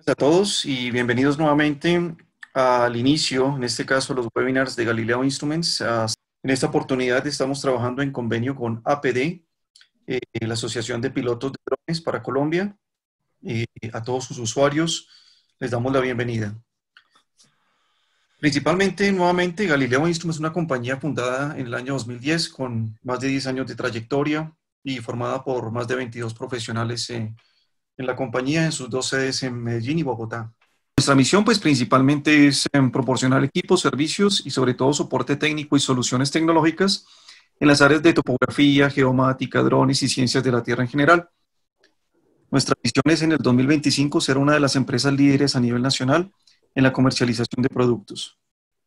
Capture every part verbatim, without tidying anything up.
A todos y bienvenidos nuevamente al inicio, en este caso, los webinars de Galileo Instruments. Ah, En esta oportunidad estamos trabajando en convenio con A P D, eh, la Asociación de Pilotos de Drones para Colombia. Eh, a todos sus usuarios les damos la bienvenida. Principalmente, nuevamente, Galileo Instruments es una compañía fundada en el año dos mil diez con más de diez años de trayectoria y formada por más de veintidós profesionales eh, en la compañía en sus dos sedes en Medellín y Bogotá. Nuestra misión, pues, principalmente es eh, proporcionar equipos, servicios y sobre todo soporte técnico y soluciones tecnológicas en las áreas de topografía, geomática, drones y ciencias de la Tierra en general. Nuestra misión es en el dos mil veinticinco ser una de las empresas líderes a nivel nacional en la comercialización de productos.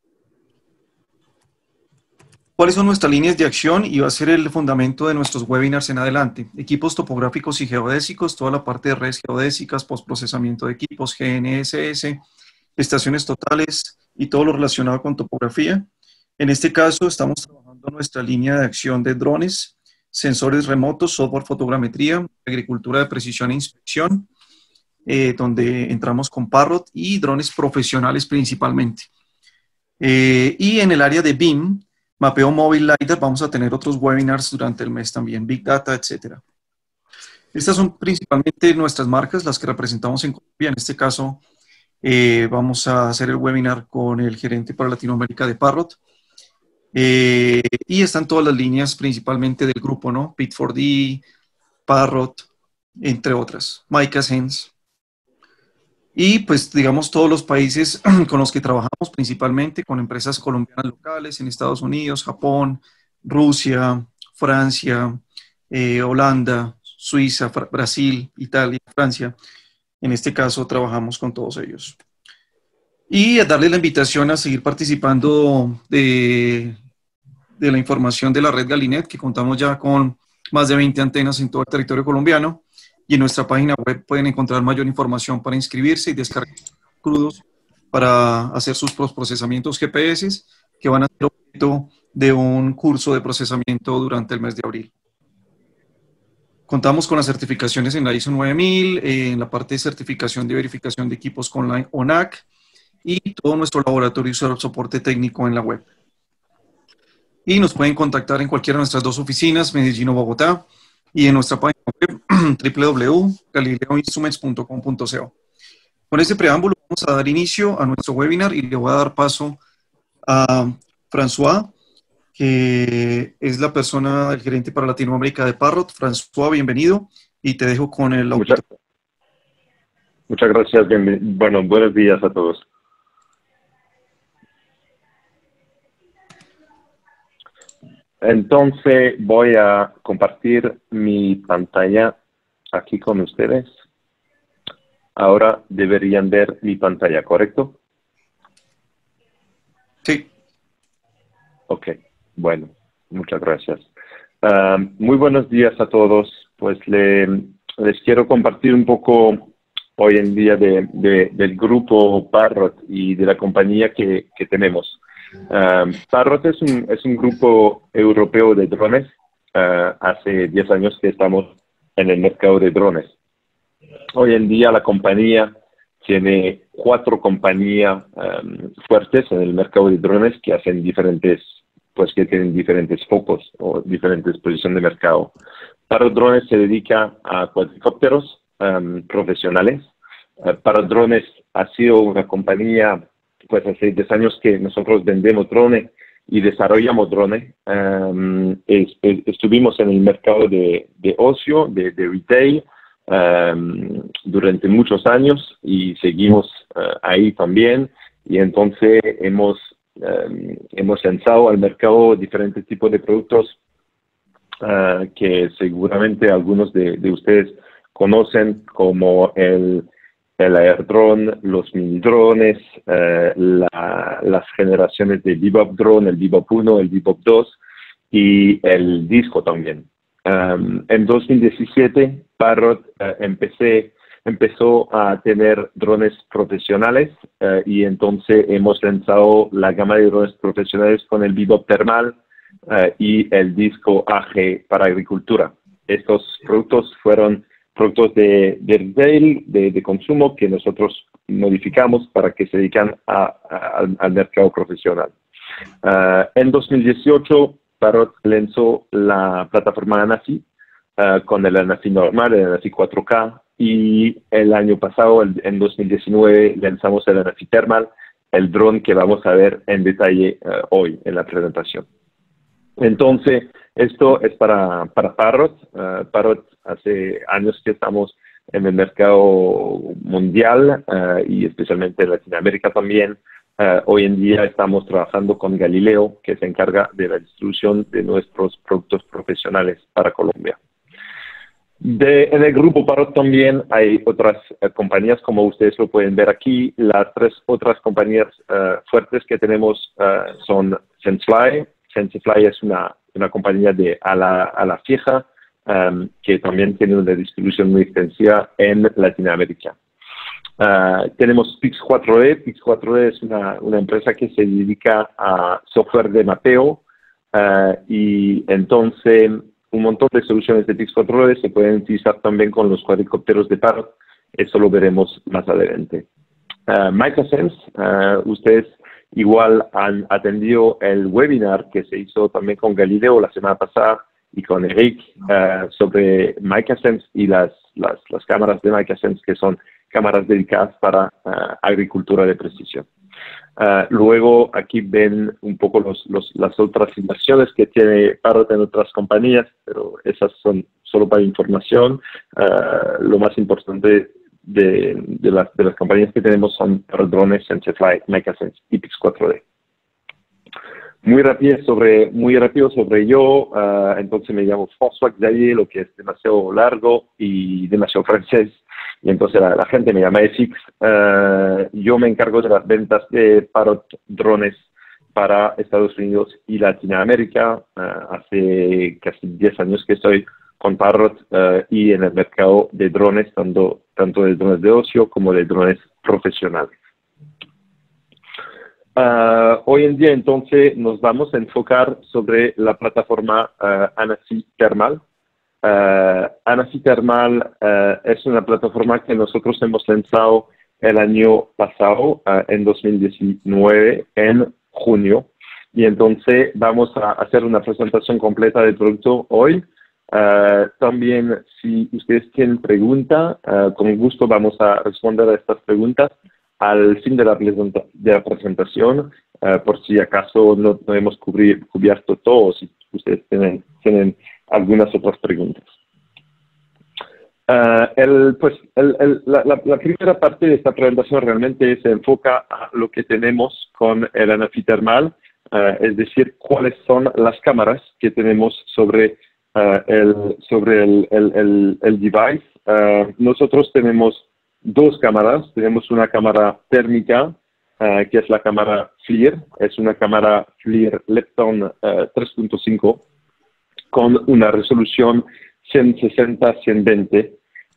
¿Cuáles son nuestras líneas de acción? Y va a ser el fundamento de nuestros webinars en adelante. Equipos topográficos y geodésicos, toda la parte de redes geodésicas, postprocesamiento de equipos, G N S S, estaciones totales y todo lo relacionado con topografía. En este caso estamos trabajando nuestra línea de acción de drones, sensores remotos, software fotogrametría, agricultura de precisión e inspección, eh, donde entramos con Parrot y drones profesionales principalmente. Eh, y en el área de B I M, mapeo móvil LiDAR, vamos a tener otros webinars durante el mes también, Big Data, etcétera. Estas son principalmente nuestras marcas, las que representamos en Colombia. En este caso, eh, vamos a hacer el webinar con el gerente para Latinoamérica de Parrot. Eh, y están todas las líneas principalmente del grupo, ¿no? Pit cuatro D, Parrot, entre otras, Mica Sense. Y pues digamos todos los países con los que trabajamos, principalmente con empresas colombianas locales en Estados Unidos, Japón, Rusia, Francia, eh, Holanda, Suiza, Brasil, Italia, Francia. En este caso trabajamos con todos ellos. Y a darle la invitación a seguir participando de, de la información de la red Galinet, que contamos ya con más de veinte antenas en todo el territorio colombiano. Y en nuestra página web pueden encontrar mayor información para inscribirse y descargar crudos para hacer sus procesamientos G P S, que van a ser objeto de un curso de procesamiento durante el mes de abril. Contamos con las certificaciones en la ISO nueve mil, eh, en la parte de certificación de verificación de equipos con la O N A C y todo nuestro laboratorio y soporte técnico en la web. Y nos pueden contactar en cualquiera de nuestras dos oficinas, Medellín o Bogotá, y en nuestra página web w w w punto galileo instruments punto com punto co. Con este preámbulo vamos a dar inicio a nuestro webinar y le voy a dar paso a François, que es la persona, el gerente para Latinoamérica de Parrot. François, bienvenido y te dejo con el audio. Muchas, muchas gracias. Bien, bueno, buenos días a todos. Entonces voy a compartir mi pantalla aquí con ustedes. Ahora deberían ver mi pantalla, ¿correcto? Sí. Ok, bueno, muchas gracias. Uh, muy buenos días a todos. Pues le, les quiero compartir un poco hoy en día de, de, del grupo Parrot y de la compañía que, que tenemos. Uh, Parrot es un, es un grupo europeo de drones. Uh, hace diez años que estamos en el mercado de drones. Hoy en día la compañía tiene cuatro compañías um, fuertes en el mercado de drones que hacen diferentes, pues que tienen diferentes focos o diferentes posiciones de mercado. Parrot Drones se dedica a cuadricópteros um, profesionales. Uh, Parrot Drones ha sido una compañía, pues hace diez años que nosotros vendemos drones y desarrollamos drones. Um, es, es, estuvimos en el mercado de, de ocio, de, de retail, um, durante muchos años y seguimos uh, ahí también. Y entonces hemos, um, hemos lanzado al mercado diferentes tipos de productos uh, que seguramente algunos de, de ustedes conocen, como el el AirDrone, los mini drones, eh, la, las generaciones de Bebop Drone, el Bebop uno, el Bebop dos y el disco también. Um, en dos mil diecisiete, Parrot uh, empecé, empezó a tener drones profesionales uh, y entonces hemos lanzado la gama de drones profesionales con el Bebop Thermal uh, y el disco A G para agricultura. Estos productos fueron productos de, de retail, de, de consumo, que nosotros modificamos para que se dedican a, a, al mercado profesional. Uh, en dos mil dieciocho, Parrot lanzó la plataforma ANAFI uh, con el ANAFI normal, el ANAFI cuatro K, y el año pasado, el, en dos mil diecinueve, lanzamos el ANAFI Thermal, el dron que vamos a ver en detalle uh, hoy en la presentación. Entonces, esto es para, para Parrot. Uh, Parrot hace años que estamos en el mercado mundial uh, y especialmente en Latinoamérica también. Uh, hoy en día estamos trabajando con Galileo, que se encarga de la distribución de nuestros productos profesionales para Colombia. De, en el grupo Parrot también hay otras uh, compañías, como ustedes lo pueden ver aquí. Las tres otras compañías uh, fuertes que tenemos uh, son Sensefly. Sensefly es una, una compañía de ala, ala fija um, que también tiene una distribución muy extensiva en Latinoamérica. Uh, tenemos Pix cuatro D. Pix cuatro D es una, una empresa que se dedica a software de mapeo uh, y entonces un montón de soluciones de Pix cuatro D se pueden utilizar también con los cuadricópteros de Parrot. Eso lo veremos más adelante. Uh, MicaSense, uh, ustedes igual han atendido el webinar que se hizo también con Galileo la semana pasada y con Eric uh, sobre MicaSense y las, las, las cámaras de MicaSense, que son cámaras dedicadas para uh, agricultura de precisión. Uh, luego aquí ven un poco los, los, las otras inversiones que tiene Parrot en otras compañías, pero esas son solo para información. Uh, lo más importante de, de, las, de las compañías que tenemos son Parrot Drones, Sensefly, MicaSense y Pix cuatro D. Muy rápido sobre, muy rápido sobre yo, uh, entonces me llamo François Xavier, lo que es demasiado largo y demasiado francés, y entonces la, la gente me llama F X. Uh, yo me encargo de las ventas de Parrot Drones para Estados Unidos y Latinoamérica. Uh, hace casi diez años que estoy con Parrot uh, y en el mercado de drones, tanto, tanto de drones de ocio como de drones profesionales. Uh, hoy en día, entonces, nos vamos a enfocar sobre la plataforma uh, ANAFI Thermal. Uh, ANAFI Thermal uh, es una plataforma que nosotros hemos lanzado el año pasado, uh, en dos mil diecinueve, en junio. Y entonces vamos a hacer una presentación completa del producto hoy. Uh, también, si ustedes tienen preguntas, uh, con gusto vamos a responder a estas preguntas al fin de la, de la presentación, uh, por si acaso no, no hemos cubrir, cubierto todo, si ustedes tienen, tienen algunas otras preguntas. Uh, el, pues, el, el, la, la, la primera parte de esta presentación realmente se enfoca a lo que tenemos con el ANAFI Thermal, uh, es decir, cuáles son las cámaras que tenemos sobre, uh, el, sobre el, el, el, el device. Uh, nosotros tenemos dos cámaras. Tenemos una cámara térmica, uh, que es la cámara FLIR. Es una cámara FLIR Lepton uh, tres punto cinco con una resolución ciento sesenta a ciento veinte.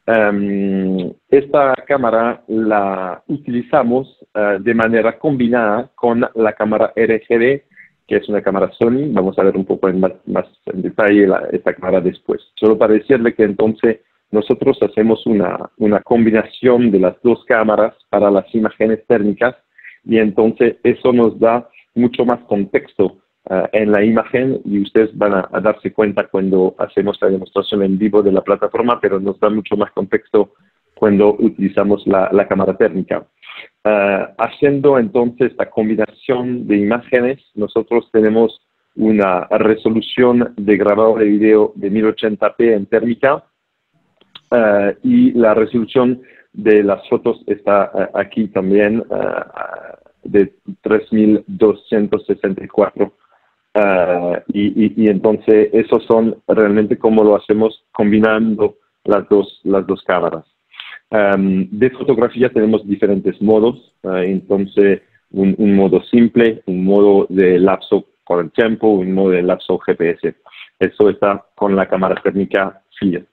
Um, esta cámara la utilizamos uh, de manera combinada con la cámara R G B, que es una cámara Sony. Vamos a ver un poco en más, más en detalle la, esta cámara después. Solo para decirle que entonces nosotros hacemos una, una combinación de las dos cámaras para las imágenes térmicas y entonces eso nos da mucho más contexto uh, en la imagen y ustedes van a, a darse cuenta cuando hacemos la demostración en vivo de la plataforma, pero nos da mucho más contexto cuando utilizamos la, la cámara térmica. Uh, haciendo entonces esta combinación de imágenes, nosotros tenemos una resolución de grabado de video de mil ochenta p en térmica. Uh, y la resolución de las fotos está uh, aquí también, uh, de tres mil doscientos sesenta y cuatro. Uh, y, y, y entonces, esos son realmente cómo lo hacemos combinando las dos, las dos cámaras. Um, de fotografía tenemos diferentes modos, uh, entonces un, un modo simple, un modo de lapso con el tiempo, un modo de lapso G P S. Eso está con la cámara térmica FLIR.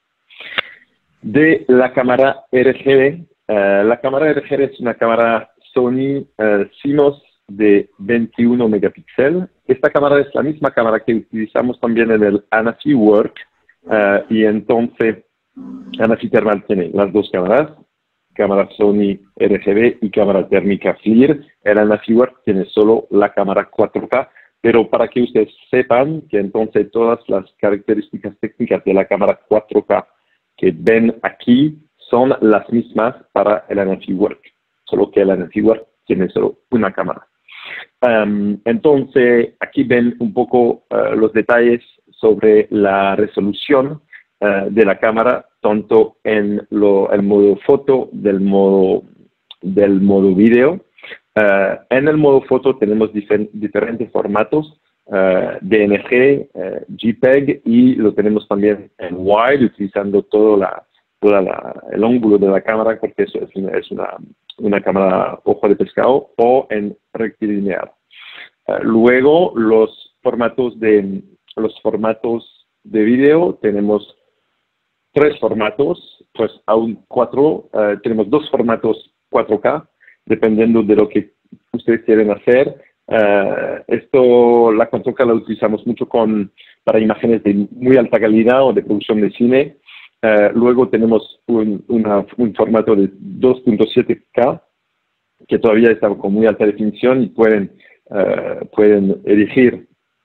De la cámara R G B, uh, la cámara R G B es una cámara Sony uh, CMOS de veintiuno megapíxeles. Esta cámara es la misma cámara que utilizamos también en el ANAFI Work, uh, y entonces ANAFI Thermal tiene las dos cámaras, cámara Sony R G B y cámara térmica FLIR. El AnaFieWork tiene solo la cámara cuatro K, pero para que ustedes sepan que entonces todas las características técnicas de la cámara cuatro K que ven aquí son las mismas para el AnaFieWork, solo que el AnaFieWork tiene solo una cámara. Um, entonces, aquí ven un poco uh, los detalles sobre la resolución uh, de la cámara, tanto en lo, el modo foto del modo, del modo video. Uh, en el modo foto tenemos difer diferentes formatos, uh, D N G, uh, JPEG, y lo tenemos también en wide, utilizando todo la, toda la, el ángulo de la cámara, porque eso es una, es una, una cámara ojo de pescado, o en rectilinear. Uh, luego, los formatos de, los formatos de video, tenemos tres formatos, pues aún cuatro, uh, tenemos dos formatos cuatro K, dependiendo de lo que ustedes quieren hacer. Uh, esto, la cuatro K la utilizamos mucho con, para imágenes de muy alta calidad o de producción de cine. Uh, luego tenemos un, una, un formato de dos punto siete K, que todavía está con muy alta definición y pueden, uh, pueden elegir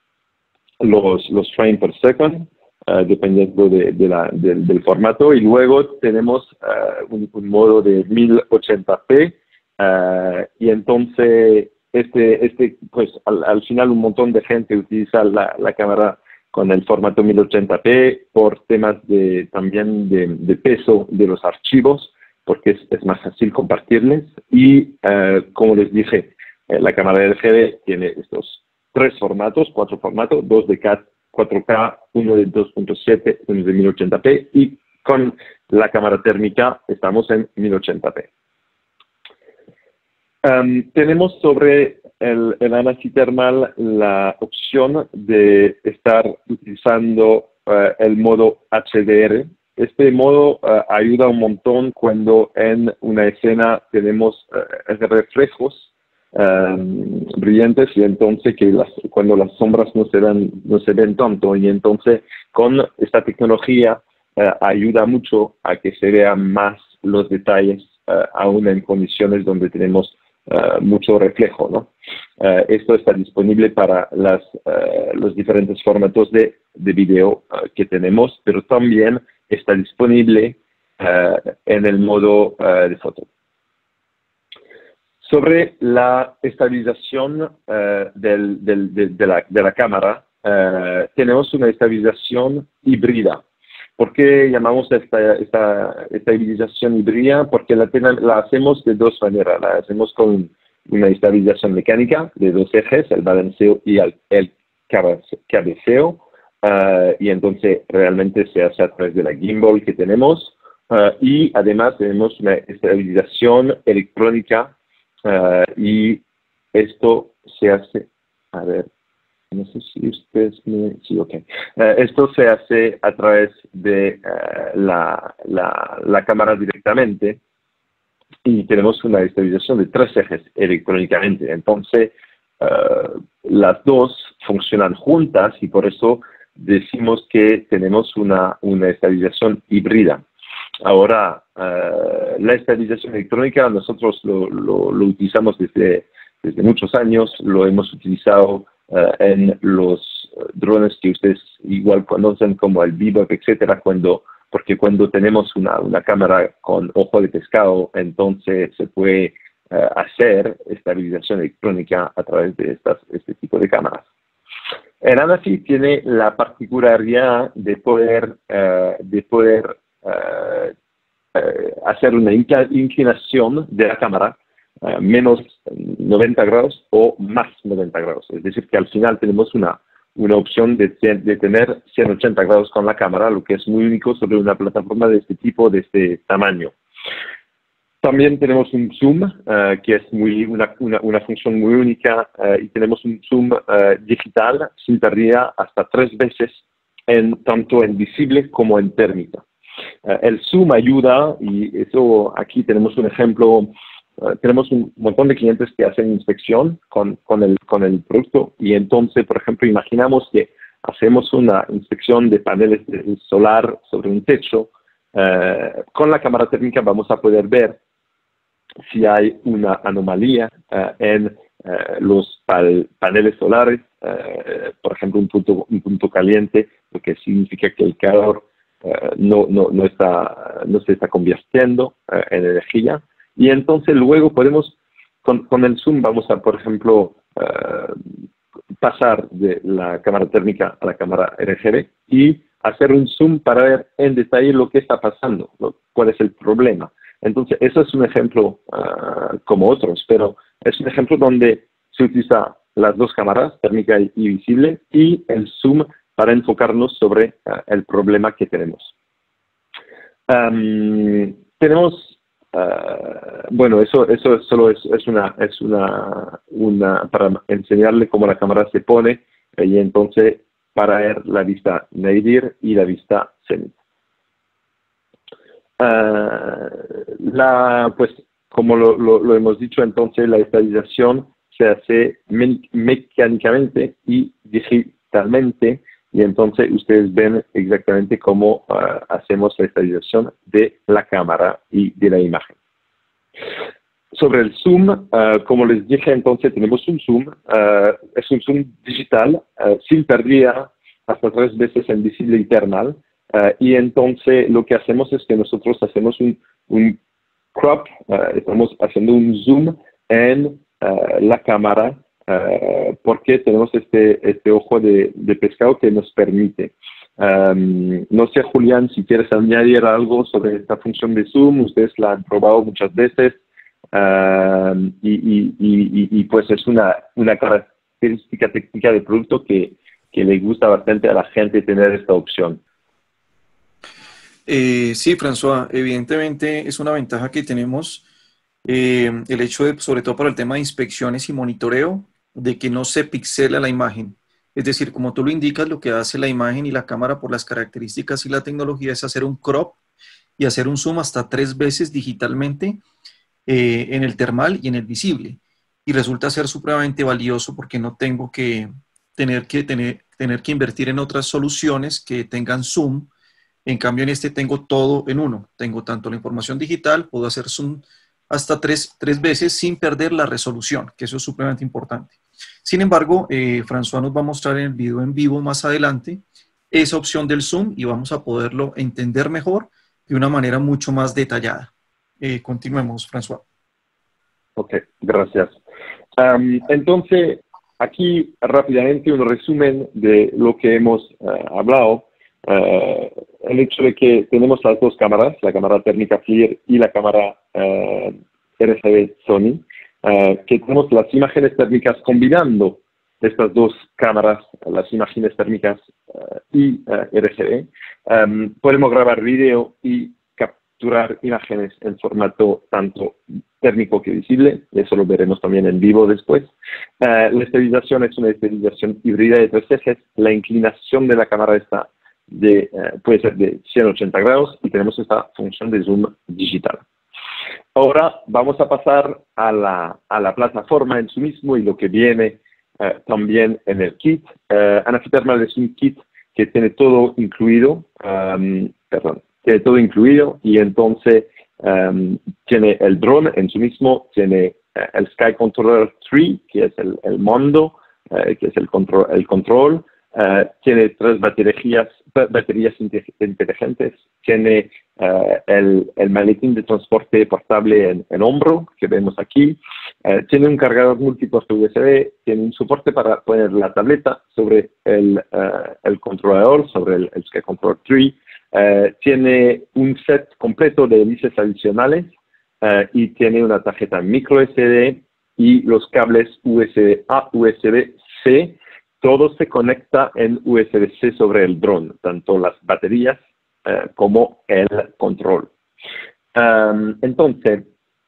los, los frames per second, uh, dependiendo de, de la, de, del formato. Y luego tenemos uh, un, un modo de mil ochenta p, uh, y entonces este, este pues al, al final un montón de gente utiliza la, la cámara con el formato mil ochenta p por temas de, también de, de peso de los archivos, porque es, es más fácil compartirles. Y uh, como les dije, eh, la cámara R G B tiene estos tres formatos, cuatro formatos, dos de cuatro K, uno de dos punto siete, uno de mil ochenta p, y con la cámara térmica estamos en mil ochenta p. Um, tenemos sobre el, el AnaFi Thermal la opción de estar utilizando uh, el modo H D R. Este modo uh, ayuda un montón cuando en una escena tenemos uh, reflejos Um, brillantes, y entonces que las, cuando las sombras no se ven, no se ven tanto, y entonces con esta tecnología uh, ayuda mucho a que se vean más los detalles, uh, aún en condiciones donde tenemos uh, mucho reflejo, ¿no? Uh, esto está disponible para las, uh, los diferentes formatos de, de video uh, que tenemos, pero también está disponible uh, en el modo uh, de foto. Sobre la estabilización uh, del, del, de, de, la, de la cámara, uh, tenemos una estabilización híbrida. ¿Por qué llamamos esta, esta estabilización híbrida? Porque la, la hacemos de dos maneras. La hacemos con una estabilización mecánica de dos ejes, el balanceo y el, el cabeceo, uh, y entonces realmente se hace a través de la gimbal que tenemos, uh, y además tenemos una estabilización electrónica. Uh, y esto se hace, a ver, no sé si ustedes me... Sí, ok. Uh, esto se hace a través de uh, la, la, la cámara directamente, y tenemos una estabilización de tres ejes electrónicamente. Entonces, uh, las dos funcionan juntas, y por eso decimos que tenemos una, una estabilización híbrida. Ahora, uh, la estabilización electrónica nosotros lo, lo, lo utilizamos desde, desde muchos años, lo hemos utilizado uh, en los drones que ustedes igual conocen como el Bebop, etcétera, cuando, porque cuando tenemos una, una cámara con ojo de pescado, entonces se puede uh, hacer estabilización electrónica a través de estas, este tipo de cámaras. El AnaFi tiene la particularidad de poder, uh, de poder Uh, uh, hacer una inclinación de la cámara uh, menos noventa grados o más noventa grados. Es decir, que al final tenemos una, una opción de, de tener ciento ochenta grados con la cámara, lo que es muy único sobre una plataforma de este tipo, de este tamaño. También tenemos un zoom, uh, que es muy, una, una, una función muy única, uh, y tenemos un zoom uh, digital sin pérdida hasta tres veces, en, tanto en visible como en térmica. Uh, el zoom ayuda, y eso aquí tenemos un ejemplo. Uh, tenemos un montón de clientes que hacen inspección con, con, el, con el producto, y entonces, por ejemplo, imaginamos que hacemos una inspección de paneles de solar sobre un techo. Uh, con la cámara térmica vamos a poder ver si hay una anomalía uh, en uh, los pal paneles solares, uh, por ejemplo, un punto, un punto caliente, lo que significa que el calor uh, no, no, no, está, no se está convirtiendo uh, en energía. Y entonces luego podemos, con, con el zoom, vamos a, por ejemplo, uh, pasar de la cámara térmica a la cámara R G B y hacer un zoom para ver en detalle lo que está pasando, lo, cuál es el problema. Entonces, eso es un ejemplo uh, como otros, pero es un ejemplo donde se utiliza las dos cámaras, térmica y visible, y el zoom para enfocarnos sobre uh, el problema que tenemos. Um, tenemos, uh, bueno, eso, eso solo es, es, una, es una, una, para enseñarle cómo la cámara se pone, y entonces para ver la vista nadir y la vista cenit. Uh, la, pues, como lo, lo, lo hemos dicho, entonces la estabilización se hace me mecánicamente y digitalmente, y entonces ustedes ven exactamente cómo uh, hacemos la estabilización de la cámara y de la imagen. Sobre el zoom, uh, como les dije, entonces tenemos un zoom, uh, es un zoom digital, uh, sin pérdida, hasta tres veces en visible y thermal. Uh, y entonces lo que hacemos es que nosotros hacemos un, un crop, uh, estamos haciendo un zoom en uh, la cámara uh, porque tenemos este, este ojo de, de pescado que nos permite. Um, no sé, Julián, si quieres añadir algo sobre esta función de zoom, ustedes la han probado muchas veces uh, y, y, y, y pues es una, una característica técnica del producto que, que le gusta bastante a la gente tener esta opción. Eh, sí, François, evidentemente es una ventaja que tenemos eh, el hecho de, sobre todo para el tema de inspecciones y monitoreo, de que no se pixela la imagen. Es decir, como tú lo indicas, lo que hace la imagen y la cámara por las características y la tecnología es hacer un crop y hacer un zoom hasta tres veces digitalmente eh, en el termal y en el visible. Y resulta ser supremamente valioso porque no tengo que tener que, tener, tener que invertir en otras soluciones que tengan zoom. En cambio, en este tengo todo en uno. Tengo tanto la información digital, puedo hacer zoom hasta tres, tres veces sin perder la resolución, que eso es supremamente importante. Sin embargo, eh, François nos va a mostrar en el video en vivo más adelante esa opción del zoom y vamos a poderlo entender mejor de una manera mucho más detallada. Eh, continuemos, François. Ok, gracias. Um, entonces, aquí rápidamente un resumen de lo que hemos uh, hablado. Uh, el hecho de que tenemos las dos cámaras, la cámara térmica FLIR y la cámara uh, R G B Sony, uh, que tenemos las imágenes térmicas combinando estas dos cámaras, las imágenes térmicas uh, y uh, R G B. Um, podemos grabar vídeo y capturar imágenes en formato tanto térmico que visible, eso lo veremos también en vivo después. Uh, la estabilización es una estabilización híbrida de tres ejes, la inclinación de la cámara está de, uh, puede ser de ciento ochenta grados y tenemos esta función de zoom digital. Ahora vamos a pasar a la, a la plataforma en sí mismo y lo que viene uh, también en el kit. Uh, Anafi Thermal es un kit que tiene todo incluido, um, perdón, tiene todo incluido y entonces um, tiene el drone en sí mismo, tiene uh, el Sky Controller tres, que es el, el mando, uh, que es el control, el control. Uh, tiene tres baterías, baterías inteligentes, tiene uh, el, el maletín de transporte portable en, en hombro, que vemos aquí, uh, tiene un cargador multipuerto U S B, tiene un soporte para poner la tableta sobre el, uh, el controlador, sobre el, el Sky Controller tres, uh, tiene un set completo de hélices adicionales uh, y tiene una tarjeta micro S D y los cables U S B A, U S B C. Todo se conecta en U S B C sobre el dron, tanto las baterías eh, como el control. Um, entonces,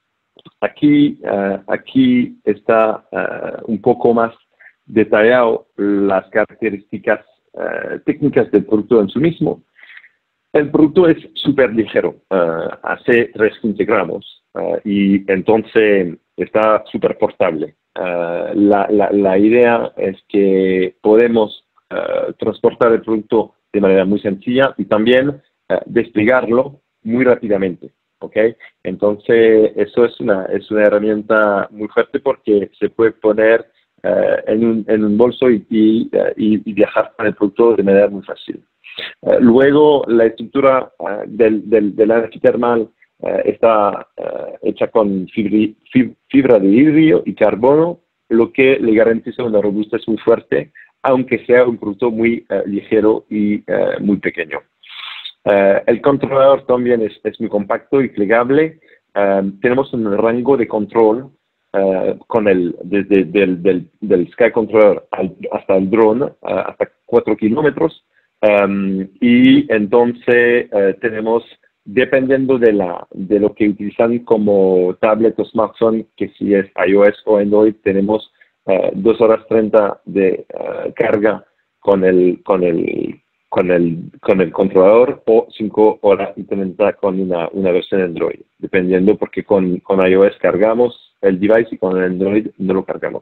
aquí, uh, aquí está uh, un poco más detallado las características uh, técnicas del producto en sí mismo. El producto es súper ligero, uh, hace tres coma quince gramos uh, y entonces está súper portable. Uh, la, la, la idea es que podemos uh, transportar el producto de manera muy sencilla y también uh, desplegarlo muy rápidamente. ¿ok? Entonces, eso es una, es una herramienta muy fuerte porque se puede poner uh, en, un, en un bolso y, y, uh, y, y viajar con el producto de manera muy fácil. Uh, luego, la estructura uh, del, del, del anfitermal uh, está uh, hecha con fibri, fib, fibra de vidrio y carbono, lo que le garantiza una robustez muy fuerte, aunque sea un producto muy uh, ligero y uh, muy pequeño. Uh, el controlador también es, es muy compacto y plegable. Uh, tenemos un rango de control uh, con el, desde del, del, del Sky Controller al, hasta el drone, uh, hasta cuatro kilómetros. Um, y entonces uh, tenemos, dependiendo de, la, de lo que utilizan como tablet o smartphone, que si es iOS o Android, tenemos uh, dos horas treinta de uh, carga con el, con el con el, con el controlador o cinco horas y treinta con una, una versión Android, dependiendo porque con, con iOS cargamos el device y con el Android no lo cargamos.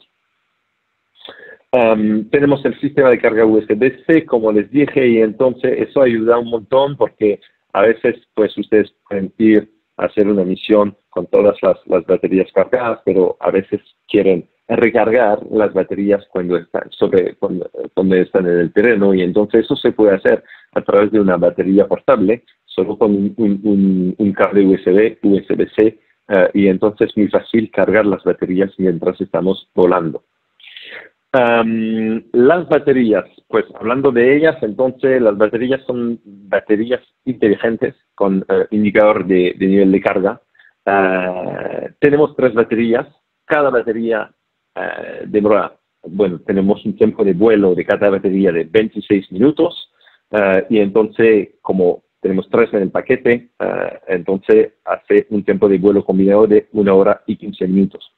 Um, tenemos el sistema de carga U S B C, como les dije, y entonces eso ayuda un montón porque a veces pues ustedes pueden ir a hacer una misión con todas las, las baterías cargadas, pero a veces quieren recargar las baterías cuando están, sobre, cuando, cuando están en el terreno, y entonces eso se puede hacer a través de una batería portable, solo con un, un, un, un cable U S B, U S B C, uh, y entonces es muy fácil cargar las baterías mientras estamos volando. Um, las baterías, pues hablando de ellas, entonces las baterías son baterías inteligentes con uh, indicador de, de nivel de carga. Uh, tenemos tres baterías, cada batería Uh, demora, bueno, tenemos un tiempo de vuelo de cada batería de veintiséis minutos, uh, y entonces, como tenemos tres en el paquete, uh, entonces hace un tiempo de vuelo combinado de una hora y quince minutos.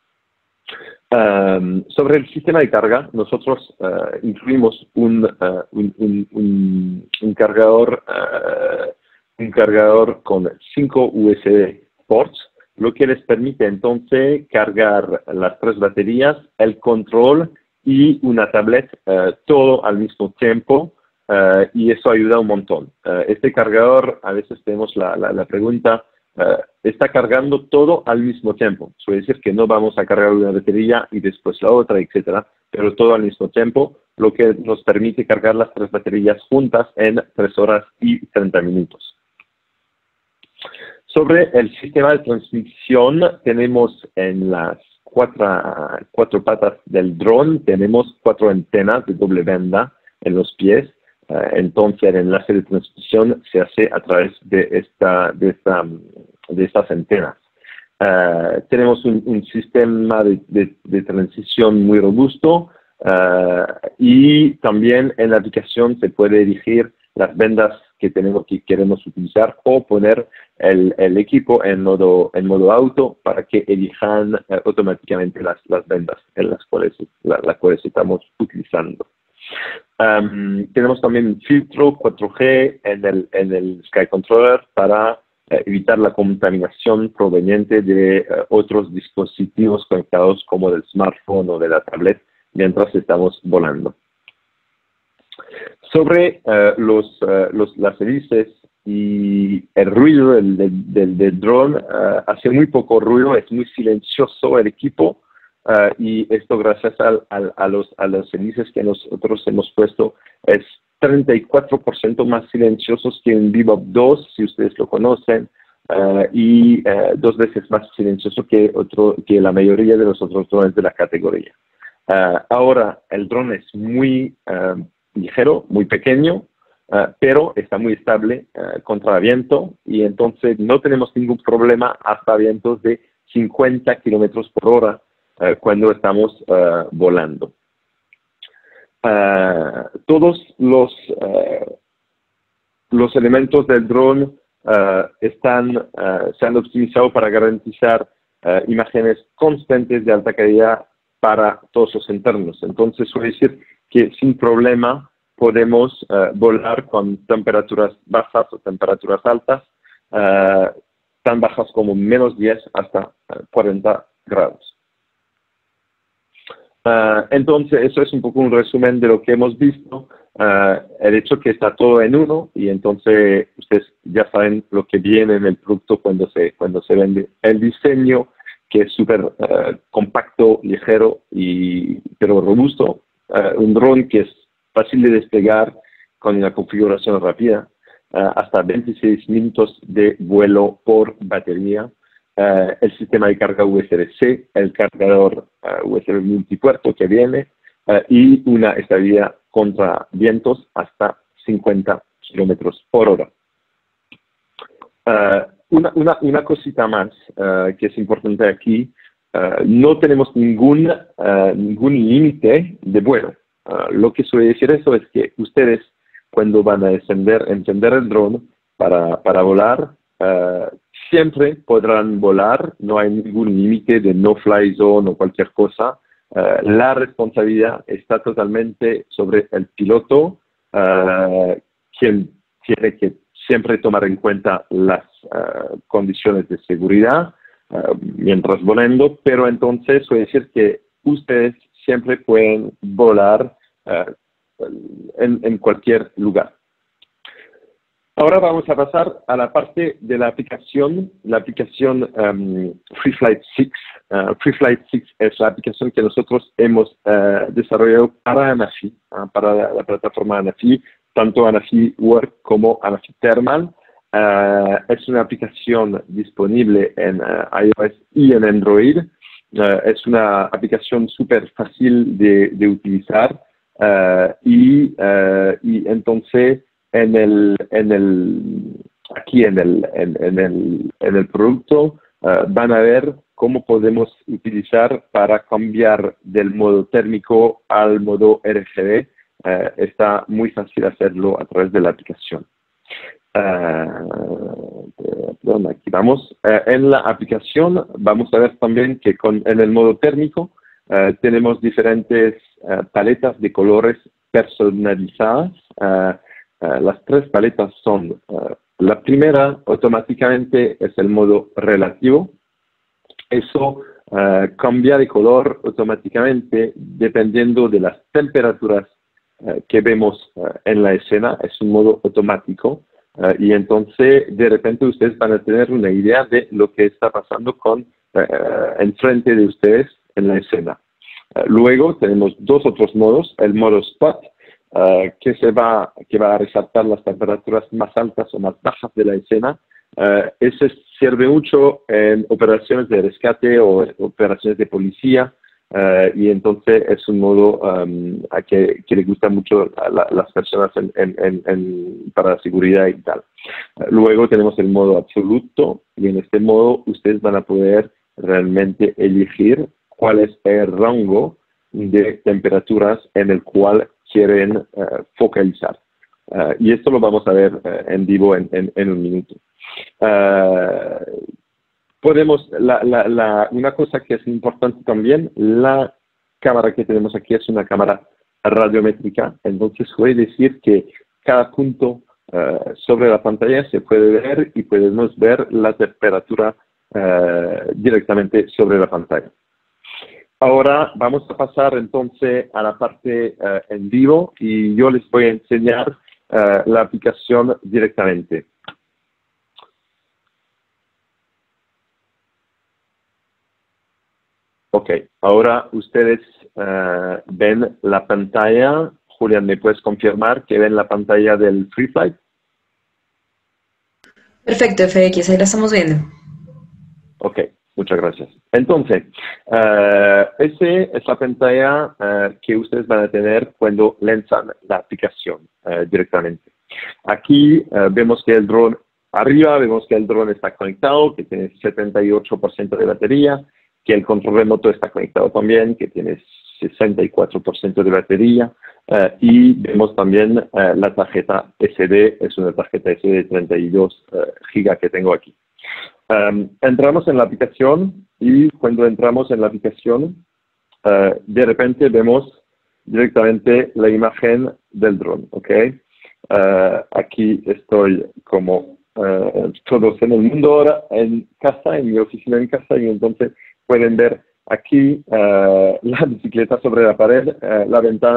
Um, sobre el sistema de carga, nosotros uh, incluimos un, uh, un, un, un, un cargador, uh, un cargador con cinco U S B ports, lo que les permite entonces cargar las tres baterías, el control y una tablet, uh, todo al mismo tiempo, uh, y eso ayuda un montón. Uh, este cargador, a veces tenemos la, la, la pregunta, uh, está cargando todo al mismo tiempo. Suele decir que no vamos a cargar una batería y después la otra, etcétera, pero todo al mismo tiempo, lo que nos permite cargar las tres baterías juntas en tres horas y treinta minutos. Sobre el sistema de transmisión, tenemos en las cuatro, cuatro patas del dron, tenemos cuatro antenas de doble banda en los pies. Uh, entonces, el enlace de transmisión se hace a través de, esta, de, esta, de estas antenas. Uh, tenemos un, un sistema de, de, de transición muy robusto, uh, y también en la aplicación se puede elegir las vendas que tenemos que queremos utilizar o poner el, el equipo en modo en modo auto para que elijan eh, automáticamente las, las vendas en las cuales, la, las cuales estamos utilizando. Um, tenemos también un filtro cuatro G en el, en el Sky Controller para eh, evitar la contaminación proveniente de eh, otros dispositivos conectados como del smartphone o de la tablet mientras estamos volando. Sobre uh, los, uh, los, las hélices y el ruido del, del, del, del dron, uh, hace muy poco ruido, es muy silencioso el equipo, uh, y esto gracias al, al, a, los, a las hélices que nosotros hemos puesto es treinta y cuatro por ciento más silenciosos que un Bebop dos, si ustedes lo conocen, uh, y uh, dos veces más silencioso que, otro, que la mayoría de los otros drones de la categoría. Uh, ahora, el dron es muy uh, ligero, muy pequeño, uh, pero está muy estable uh, contra viento, y entonces no tenemos ningún problema hasta vientos de cincuenta kilómetros por hora uh, cuando estamos uh, volando. Uh, todos los, uh, los elementos del dron uh, están, uh, se han optimizado para garantizar uh, imágenes constantes de alta calidad para todos los entornos. Entonces, suele decir que sin problema podemos uh, volar con temperaturas bajas o temperaturas altas, uh, tan bajas como menos diez hasta uh, cuarenta grados. Uh, entonces, eso es un poco un resumen de lo que hemos visto. uh, el hecho que está todo en uno y entonces ustedes ya saben lo que viene en el producto cuando se, cuando se vende. El diseño, que es súper uh, compacto, ligero, y, pero robusto. Uh, un dron que es fácil de desplegar con una configuración rápida, uh, hasta veintiséis minutos de vuelo por batería. Uh, el sistema de carga U S B-C, el cargador uh, U S B multipuerto que viene, uh, y una estabilidad contra vientos hasta cincuenta kilómetros por hora. Uh, una, una, una cosita más uh, que es importante aquí, uh, no tenemos ningún, uh, ningún límite de vuelo. Uh, lo que suele decir eso es que ustedes, cuando van a encender, encender el dron para, para volar, uh, siempre podrán volar, no hay ningún límite de no-fly zone o cualquier cosa. Uh, la responsabilidad está totalmente sobre el piloto, uh, quien tiene que siempre tomar en cuenta las uh, condiciones de seguridad uh, mientras volando, pero entonces suele decir que ustedes siempre pueden volar uh, en, en cualquier lugar. Ahora vamos a pasar a la parte de la aplicación, la aplicación um, FreeFlight seis. Uh, FreeFlight seis es la aplicación que nosotros hemos uh, desarrollado para Anafi, uh, para la, la plataforma Anafi, tanto Anafi Work como Anafi Thermal. Uh, es una aplicación disponible en uh, iOS y en Android. Uh, es una aplicación súper fácil de, de utilizar uh, y, uh, y entonces en el, en el, aquí en el, en, en el, en el producto uh, van a ver cómo podemos utilizar para cambiar del modo térmico al modo R G B. Uh, está muy fácil hacerlo a través de la aplicación. Uh, perdón, aquí vamos. Uh, en la aplicación vamos a ver también que con, en el modo térmico uh, tenemos diferentes uh, paletas de colores personalizadas. Uh, Uh, las tres paletas son, uh, la primera automáticamente es el modo relativo. Eso uh, cambia de color automáticamente dependiendo de las temperaturas uh, que vemos uh, en la escena. Es un modo automático uh, y entonces de repente ustedes van a tener una idea de lo que está pasando con uh, enfrente de ustedes en la escena. Uh, luego tenemos dos otros modos, el modo spot, Uh, que, se va, que va a resaltar las temperaturas más altas o más bajas de la escena. Uh, ese sirve mucho en operaciones de rescate o operaciones de policía, uh, y entonces es un modo um, a que, que le gusta mucho a la, las personas en, en, en, en, para la seguridad y tal. Uh, luego tenemos el modo absoluto, y en este modo ustedes van a poder realmente elegir cuál es el rango de temperaturas en el cual quieren uh, focalizar. Uh, y esto lo vamos a ver uh, en vivo en, en, en un minuto. Uh, podemos, la, la, la, una cosa que es importante también, la cámara que tenemos aquí es una cámara radiométrica, entonces puede decir que cada punto uh, sobre la pantalla se puede ver y podemos ver la temperatura uh, directamente sobre la pantalla. Ahora vamos a pasar entonces a la parte uh, en vivo y yo les voy a enseñar uh, la aplicación directamente. Ok, ahora ustedes uh, ven la pantalla. Julián, ¿me puedes confirmar que ven la pantalla del FreeFlight? Perfecto, F X, ahí la estamos viendo. Ok. Muchas gracias. Entonces, uh, esa es la pantalla uh, que ustedes van a tener cuando lanzan la aplicación uh, directamente. Aquí uh, vemos que el dron, arriba vemos que el dron está conectado, que tiene setenta y ocho por ciento de batería, que el control remoto está conectado también, que tiene sesenta y cuatro por ciento de batería, uh, y vemos también uh, la tarjeta S D, es una tarjeta S D de treinta y dos uh, gigas que tengo aquí. Um, entramos en la aplicación y cuando entramos en la aplicación, uh, de repente vemos directamente la imagen del dron, ¿ok? Uh, aquí estoy como uh, todos en el mundo ahora, en casa, en mi oficina en casa, y entonces pueden ver aquí uh, la bicicleta sobre la pared, uh, la ventana,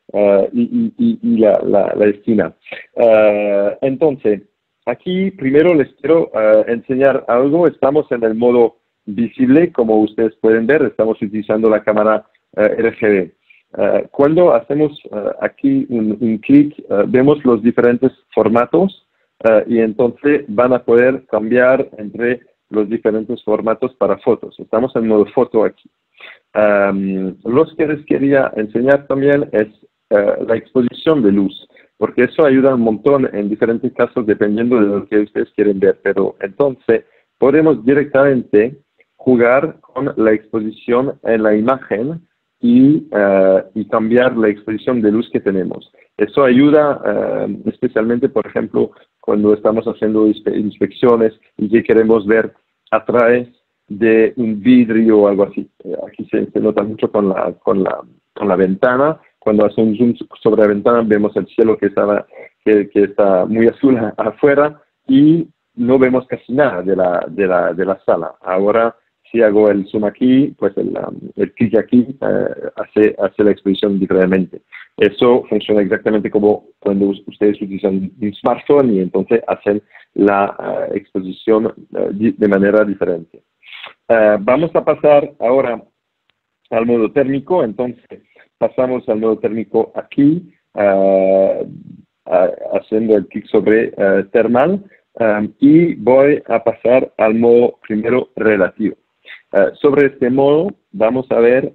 uh, y, y, y la, la, la esquina. Uh, entonces, aquí primero les quiero uh, enseñar algo. Estamos en el modo visible, como ustedes pueden ver, estamos utilizando la cámara uh, R G B. Uh, cuando hacemos uh, aquí un, un clic, uh, vemos los diferentes formatos uh, y entonces van a poder cambiar entre los diferentes formatos para fotos. Estamos en modo foto aquí. Um, lo que les quería enseñar también es uh, la exposición de luz, porque eso ayuda un montón en diferentes casos dependiendo de lo que ustedes quieren ver. Pero entonces podemos directamente jugar con la exposición en la imagen y, uh, y cambiar la exposición de luz que tenemos. Eso ayuda uh, especialmente, por ejemplo, cuando estamos haciendo inspe inspecciones y que queremos ver a través de un vidrio o algo así. Aquí se, se nota mucho con la, con, la, con la ventana. Cuando hacemos un zoom sobre la ventana vemos el cielo que está, que, que está muy azul afuera y no vemos casi nada de la, de la, de la sala. Ahora, si hago el zoom aquí, pues el, el clic aquí eh, hace, hace la exposición diferentemente. Eso funciona exactamente como cuando ustedes utilizan un smartphone y entonces hacen la uh, exposición uh, de manera diferente. Uh, vamos a pasar ahora al modo térmico. Entonces pasamos al modo térmico aquí, uh, uh, haciendo el clic sobre uh, termal um, y voy a pasar al modo primero relativo. Uh, sobre este modo vamos a ver,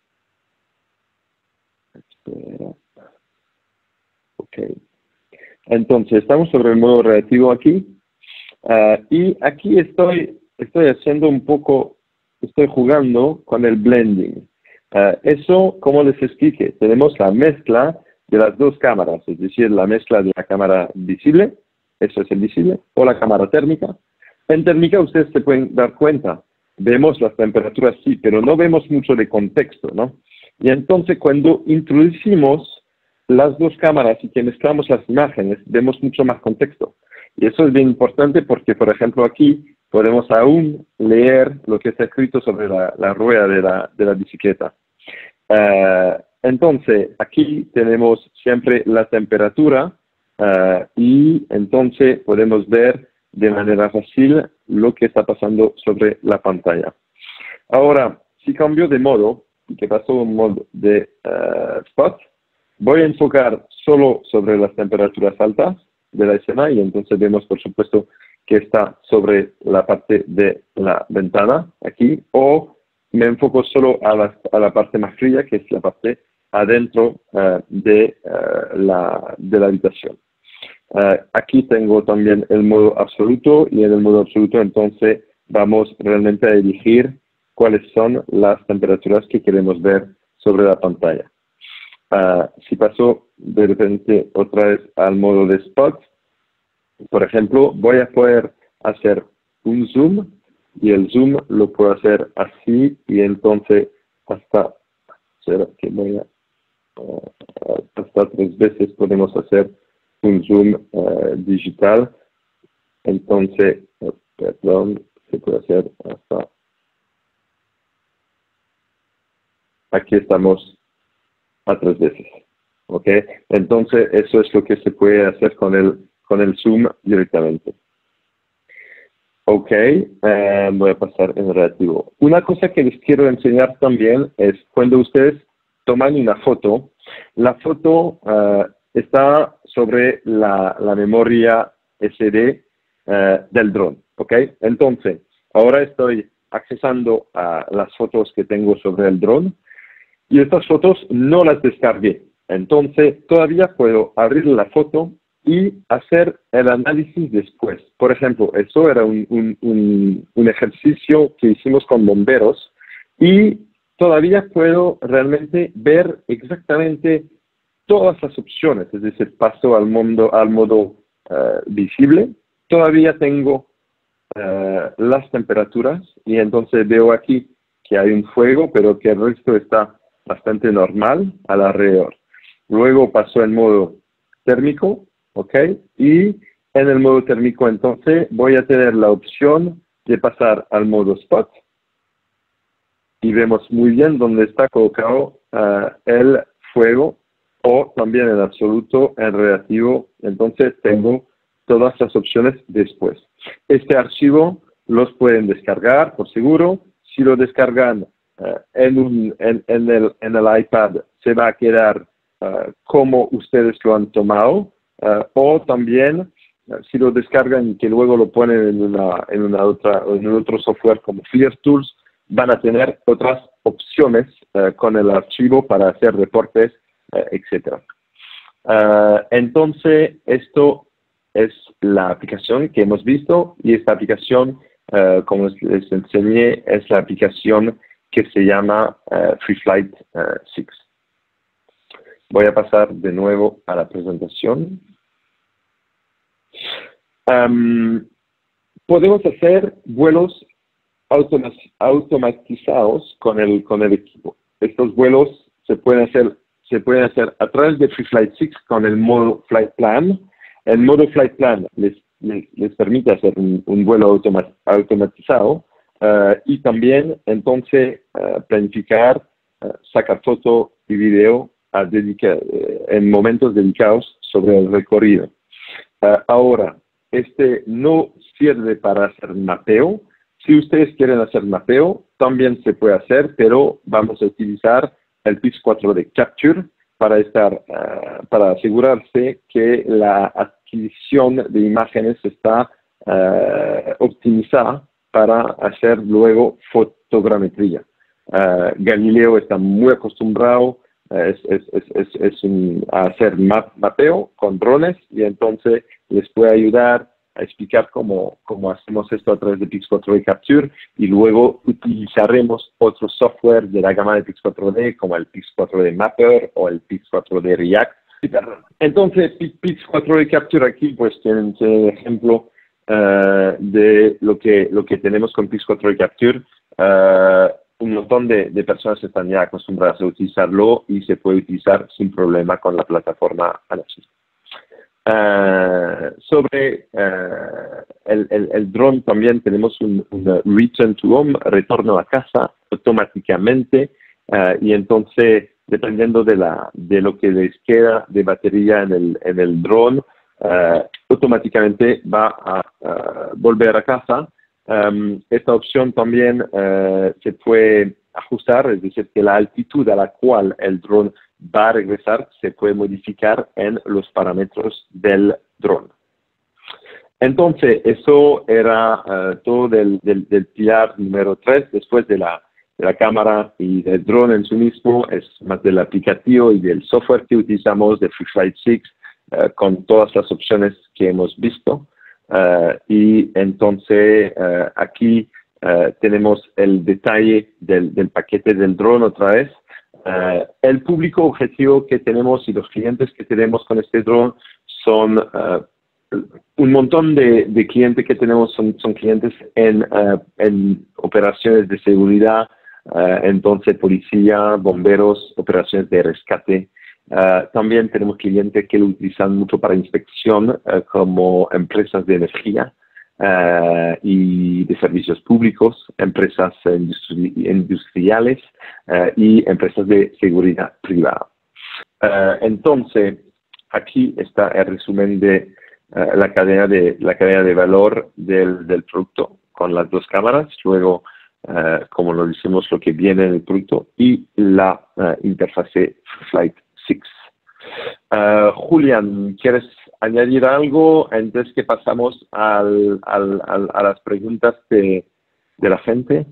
espera. Ok, entonces estamos sobre el modo relativo aquí uh, y aquí estoy estoy haciendo un poco, estoy jugando con el blending. Uh, eso, como les expliqué, tenemos la mezcla de las dos cámaras, es decir, la mezcla de la cámara visible, eso es el visible, o la cámara térmica. En térmica ustedes se pueden dar cuenta, vemos las temperaturas sí, pero no vemos mucho de contexto, ¿no? Y entonces cuando introducimos las dos cámaras y que mezclamos las imágenes, vemos mucho más contexto. Y eso es bien importante porque, por ejemplo, aquí podemos aún leer lo que está escrito sobre la, la rueda de la, de la bicicleta. Uh, entonces, aquí tenemos siempre la temperatura uh, y entonces podemos ver de manera fácil lo que está pasando sobre la pantalla. Ahora, si cambio de modo, y que paso a un modo de uh, spot, voy a enfocar solo sobre las temperaturas altas de la escena y entonces vemos, por supuesto, que está sobre la parte de la ventana, aquí, o me enfoco solo a la, a la parte más fría, que es la parte adentro uh, de, uh, la, de la habitación. Uh, aquí tengo también el modo absoluto, y en el modo absoluto entonces vamos realmente a elegir cuáles son las temperaturas que queremos ver sobre la pantalla. Uh, si paso de repente otra vez al modo de spot, por ejemplo, voy a poder hacer un zoom y el zoom lo puedo hacer así y entonces hasta, será que voy a, uh, hasta tres veces podemos hacer un zoom uh, digital. Entonces, uh, perdón, se puede hacer hasta, aquí estamos a tres veces, ¿ok? Entonces, eso es lo que se puede hacer con el con el zoom directamente. Ok, eh, voy a pasar en relativo. Una cosa que les quiero enseñar también es cuando ustedes toman una foto, la foto uh, está sobre la, la memoria S D uh, del dron, ok. Entonces, ahora estoy accesando a las fotos que tengo sobre el dron y estas fotos no las descargué. Entonces, todavía puedo abrir la foto y hacer el análisis después. Por ejemplo, eso era un, un, un, un ejercicio que hicimos con bomberos y todavía puedo realmente ver exactamente todas las opciones, es decir, paso al, mundo, al modo uh, visible, todavía tengo uh, las temperaturas y entonces veo aquí que hay un fuego, pero que el resto está bastante normal al alrededor. Luego paso al modo térmico, ¿ok? Y en el modo térmico entonces voy a tener la opción de pasar al modo spot y vemos muy bien dónde está colocado uh, el fuego o también en absoluto en relativo. Entonces tengo todas las opciones después. Este archivo los pueden descargar, por seguro. Si lo descargan uh, en, un, en, en, el, en el iPad, se va a quedar uh, como ustedes lo han tomado. Uh, o también, uh, si lo descargan y que luego lo ponen en, una, en, una otra, en otro software como FLIRTools, van a tener otras opciones uh, con el archivo para hacer reportes, uh, etcétera. Uh, entonces, esto es la aplicación que hemos visto, y esta aplicación, uh, como les enseñé, es la aplicación que se llama uh, FreeFlight uh, seis. Voy a pasar de nuevo a la presentación. Um, podemos hacer vuelos automa automatizados con el, con el equipo. Estos vuelos se pueden hacer, se pueden hacer a través de FreeFlight seis con el modo Flight Plan. El modo Flight Plan les, les, les permite hacer un, un vuelo automa automatizado uh, y también entonces uh, planificar, uh, sacar foto y video a dedicar, uh, en momentos dedicados sobre el recorrido. Uh, ahora, este no sirve para hacer mapeo. Si ustedes quieren hacer mapeo, también se puede hacer, pero vamos a utilizar el Pix cuatro D Capture para, estar, uh, para asegurarse que la adquisición de imágenes está uh, optimizada para hacer luego fotogrametría. Uh, Galileo está muy acostumbrado uh, es, es, es, es, es un, a hacer map, mapeo con drones, y entonces les puede ayudar a explicar cómo, cómo hacemos esto a través de Pix cuatro D Capture, y luego utilizaremos otros software de la gama de Pix cuatro D, como el Pix cuatro D Mapper o el Pix cuatro D React. Entonces, Pix cuatro D Capture aquí, pues tienen el ejemplo uh, de lo que, lo que tenemos con Pix cuatro D Capture. Uh, un montón de, de personas están ya acostumbradas a utilizarlo y se puede utilizar sin problema con la plataforma Anachis. Uh, sobre uh, el, el, el dron también tenemos un, un return to home, retorno a casa automáticamente, uh, y entonces dependiendo de, la, de lo que les queda de batería en el, en el dron, uh, automáticamente va a uh, volver a casa. Um, esta opción también uh, se puede ajustar, es decir, que la altitud a la cual el dron va a regresar se puede modificar en los parámetros del dron. Entonces, eso era uh, todo del, del, del pilar número tres. Después de la, de la cámara y del dron en sí mismo, es más del aplicativo y del software que utilizamos de FreeFlight seis, uh, con todas las opciones que hemos visto. Uh, y entonces, uh, aquí uh, tenemos el detalle del, del paquete del dron otra vez. Uh, el público objetivo que tenemos y los clientes que tenemos con este dron son uh, un montón de, de clientes que tenemos, son, son clientes en, uh, en operaciones de seguridad, uh, entonces policía, bomberos, operaciones de rescate. Uh, también tenemos clientes que lo utilizan mucho para inspección, uh, como empresas de energía Uh, y de servicios públicos, empresas industri industriales uh, y empresas de seguridad privada. Uh, entonces, aquí está el resumen de uh, la cadena de la cadena de valor del, del producto con las dos cámaras, luego, uh, como lo decimos, lo que viene en el producto y la uh, interfase FreeFlight seis. Uh, Julián, ¿quieres añadir algo antes que pasamos al, al, al, a las preguntas de, de la gente?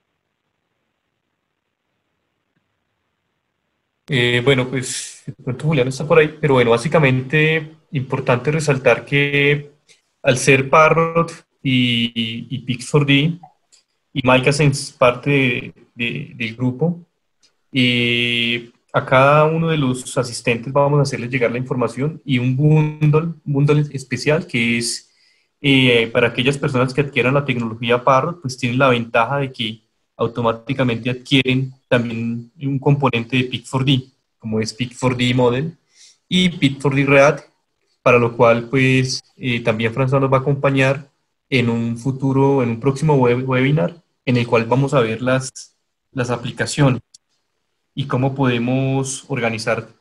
Eh, bueno, pues de pronto Julián está por ahí, pero bueno, básicamente importante resaltar que al ser Parrot y, y, y Pix cuatro D y MyCasense parte de, de, del grupo, y a cada uno de los asistentes vamos a hacerles llegar la información y un bundle, un bundle especial que es eh, para aquellas personas que adquieran la tecnología Parrot, pues tienen la ventaja de que automáticamente adquieren también un componente de Pix cuatro D, como es Pix cuatro D Model y Pix cuatro D React, para lo cual pues eh, también François nos va a acompañar en un futuro, en un próximo web, webinar, en el cual vamos a ver las, las aplicaciones y cómo podemos organizar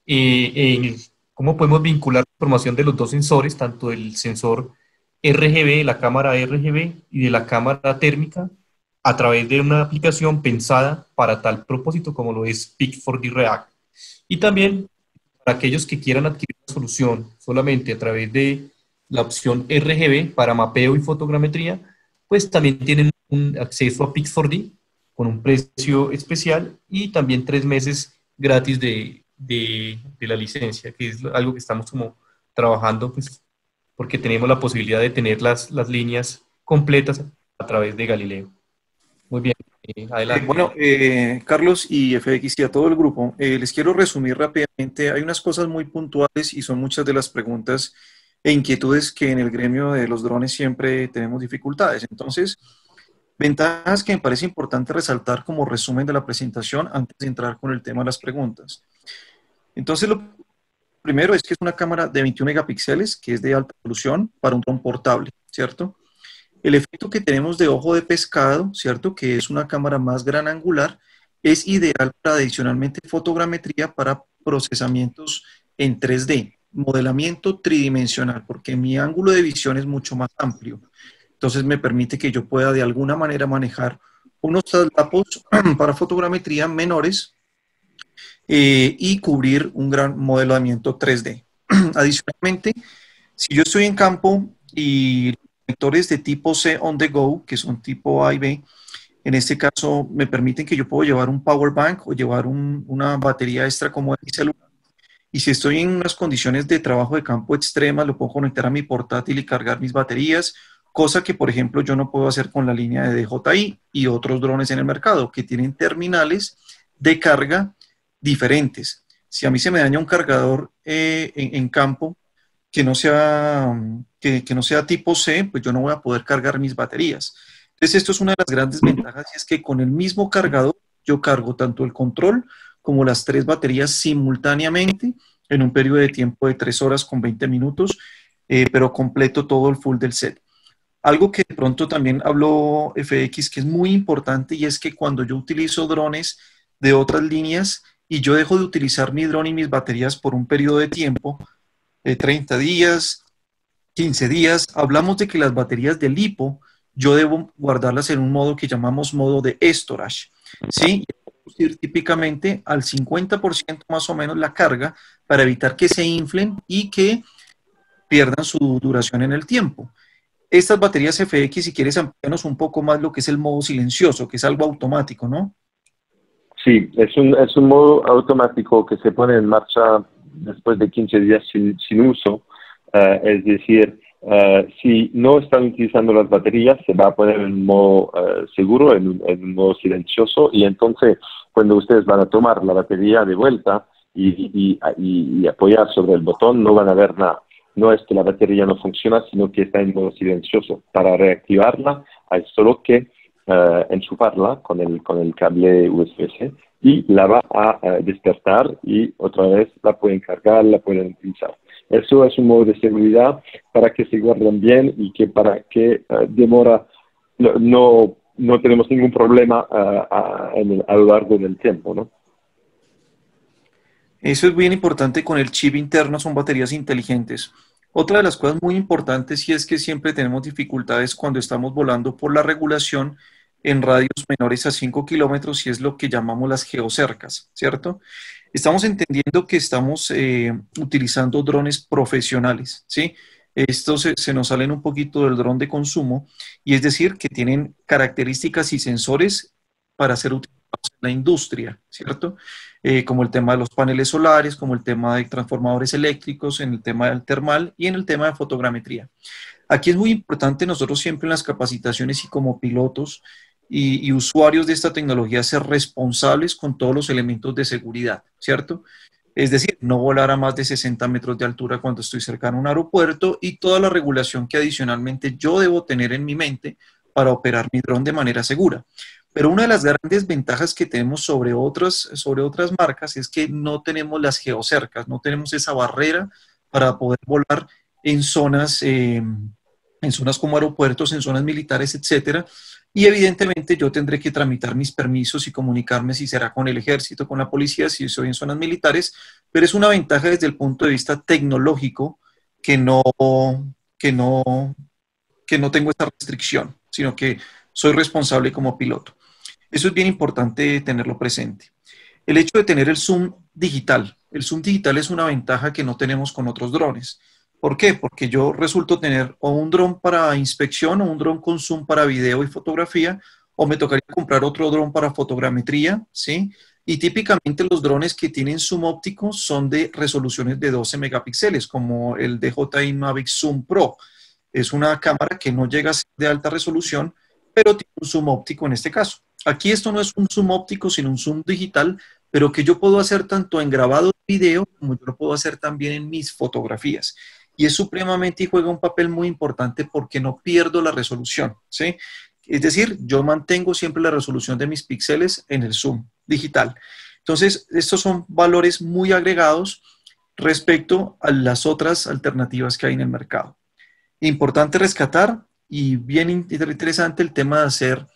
eh, en cómo podemos vincular la información de los dos sensores, tanto el sensor R G B, la cámara R G B y de la cámara térmica, a través de una aplicación pensada para tal propósito como lo es Pix cuatro D React. Y también para aquellos que quieran adquirir la solución solamente a través de la opción R G B para mapeo y fotogrametría, pues también tienen un acceso a Pix cuatro D con un precio especial y también tres meses gratis de, de, de la licencia, que es algo que estamos como trabajando, pues, porque tenemos la posibilidad de tener las, las líneas completas a través de Galileo. Muy bien, eh, Eh, adelante. bueno, eh, Carlos y F X y a todo el grupo, eh, les quiero resumir rápidamente. Hay unas cosas muy puntuales y son muchas de las preguntas e inquietudes que en el gremio de los drones siempre tenemos dificultades. Entonces, ventajas que me parece importante resaltar como resumen de la presentación antes de entrar con el tema de las preguntas. Entonces, lo primero es que es una cámara de veintiún megapíxeles, que es de alta resolución para un dron portable, ¿cierto? El efecto que tenemos de ojo de pescado, ¿cierto? Que es una cámara más gran angular, es ideal para adicionalmente fotogrametría para procesamientos en tres D, modelamiento tridimensional, porque mi ángulo de visión es mucho más amplio. Entonces me permite que yo pueda de alguna manera manejar unos traslapos para fotogrametría menores eh, y cubrir un gran modelamiento tres D. Adicionalmente, si yo estoy en campo y conectores de tipo C on the go, que son tipo A y B, en este caso me permiten que yo puedo llevar un power bank o llevar un, una batería extra como mi celular. Y si estoy en unas condiciones de trabajo de campo extremas, lo puedo conectar a mi portátil y cargar mis baterías, cosa que, por ejemplo, yo no puedo hacer con la línea de D J I y otros drones en el mercado que tienen terminales de carga diferentes. Si a mí se me daña un cargador eh, en, en campo, que no sea, que, que no sea tipo C, pues yo no voy a poder cargar mis baterías. Entonces, esto es una de las grandes ventajas, y es que con el mismo cargador yo cargo tanto el control como las tres baterías simultáneamente en un periodo de tiempo de tres horas con veinte minutos, eh, pero completo todo el full del set. Algo que de pronto también habló F X, que es muy importante, y es que cuando yo utilizo drones de otras líneas y yo dejo de utilizar mi dron y mis baterías por un periodo de tiempo, de treinta días, quince días, hablamos de que las baterías de lipo yo debo guardarlas en un modo que llamamos modo de storage, ¿sí? Reducir típicamente al cincuenta por ciento más o menos la carga para evitar que se inflen y que pierdan su duración en el tiempo. Estas baterías F X, si quieres ampliarnos un poco más lo que es el modo silencioso, que es algo automático, ¿no? Sí, es un, es un modo automático que se pone en marcha después de quince días sin, sin uso. Uh, es decir, uh, si no están utilizando las baterías, se va a poner en modo uh, seguro, en, en un modo silencioso, y entonces cuando ustedes van a tomar la batería de vuelta y, y, y, y apoyar sobre el botón, no van a ver nada. No es que la batería no funciona, sino que está en modo silencioso. Para reactivarla hay solo que uh, enchufarla con el, con el cable U S B-C y la va a uh, despertar y otra vez la pueden cargar, la pueden utilizar. Eso es un modo de seguridad para que se guarden bien y que para que uh, demora, no, no, no tenemos ningún problema uh, a, en, a lo largo del tiempo, ¿no? Eso es bien importante con el chip interno, son baterías inteligentes. Otra de las cosas muy importantes y es que siempre tenemos dificultades cuando estamos volando por la regulación en radios menores a cinco kilómetros y es lo que llamamos las geocercas, ¿cierto? Estamos entendiendo que estamos eh, utilizando drones profesionales, ¿sí? Estos se, se nos salen un poquito del dron de consumo y es decir, que tienen características y sensores para ser utilizados en la industria, ¿cierto? Eh, como el tema de los paneles solares, como el tema de transformadores eléctricos, en el tema del termal y en el tema de fotogrametría. Aquí es muy importante nosotros siempre en las capacitaciones y como pilotos y, y usuarios de esta tecnología ser responsables con todos los elementos de seguridad, ¿cierto? Es decir, no volar a más de sesenta metros de altura cuando estoy cercano a un aeropuerto y toda la regulación que adicionalmente yo debo tener en mi mente para operar mi dron de manera segura. Pero una de las grandes ventajas que tenemos sobre otras, sobre otras marcas es que no tenemos las geocercas, no tenemos esa barrera para poder volar en zonas, eh, en zonas como aeropuertos, en zonas militares, etcétera. Y evidentemente yo tendré que tramitar mis permisos y comunicarme si será con el ejército, con la policía, si soy en zonas militares, pero es una ventaja desde el punto de vista tecnológico que no, que no, que no tengo esta restricción, sino que soy responsable como piloto. Eso es bien importante tenerlo presente. El hecho de tener el zoom digital. El zoom digital es una ventaja que no tenemos con otros drones. ¿Por qué? Porque yo resulto tener o un dron para inspección o un dron con zoom para video y fotografía, o me tocaría comprar otro dron para fotogrametría, ¿sí? Y típicamente los drones que tienen zoom óptico son de resoluciones de doce megapíxeles, como el D J I Mavic Zoom Pro. Es una cámara que no llega a ser de alta resolución, pero tiene un zoom óptico en este caso. Aquí esto no es un zoom óptico, sino un zoom digital, pero que yo puedo hacer tanto en grabado de video como yo lo puedo hacer también en mis fotografías. Y es supremamente y juega un papel muy importante porque no pierdo la resolución, ¿sí? Es decir, yo mantengo siempre la resolución de mis píxeles en el zoom digital. Entonces, estos son valores muy agregados respecto a las otras alternativas que hay en el mercado. Importante rescatar y bien interesante el tema de hacer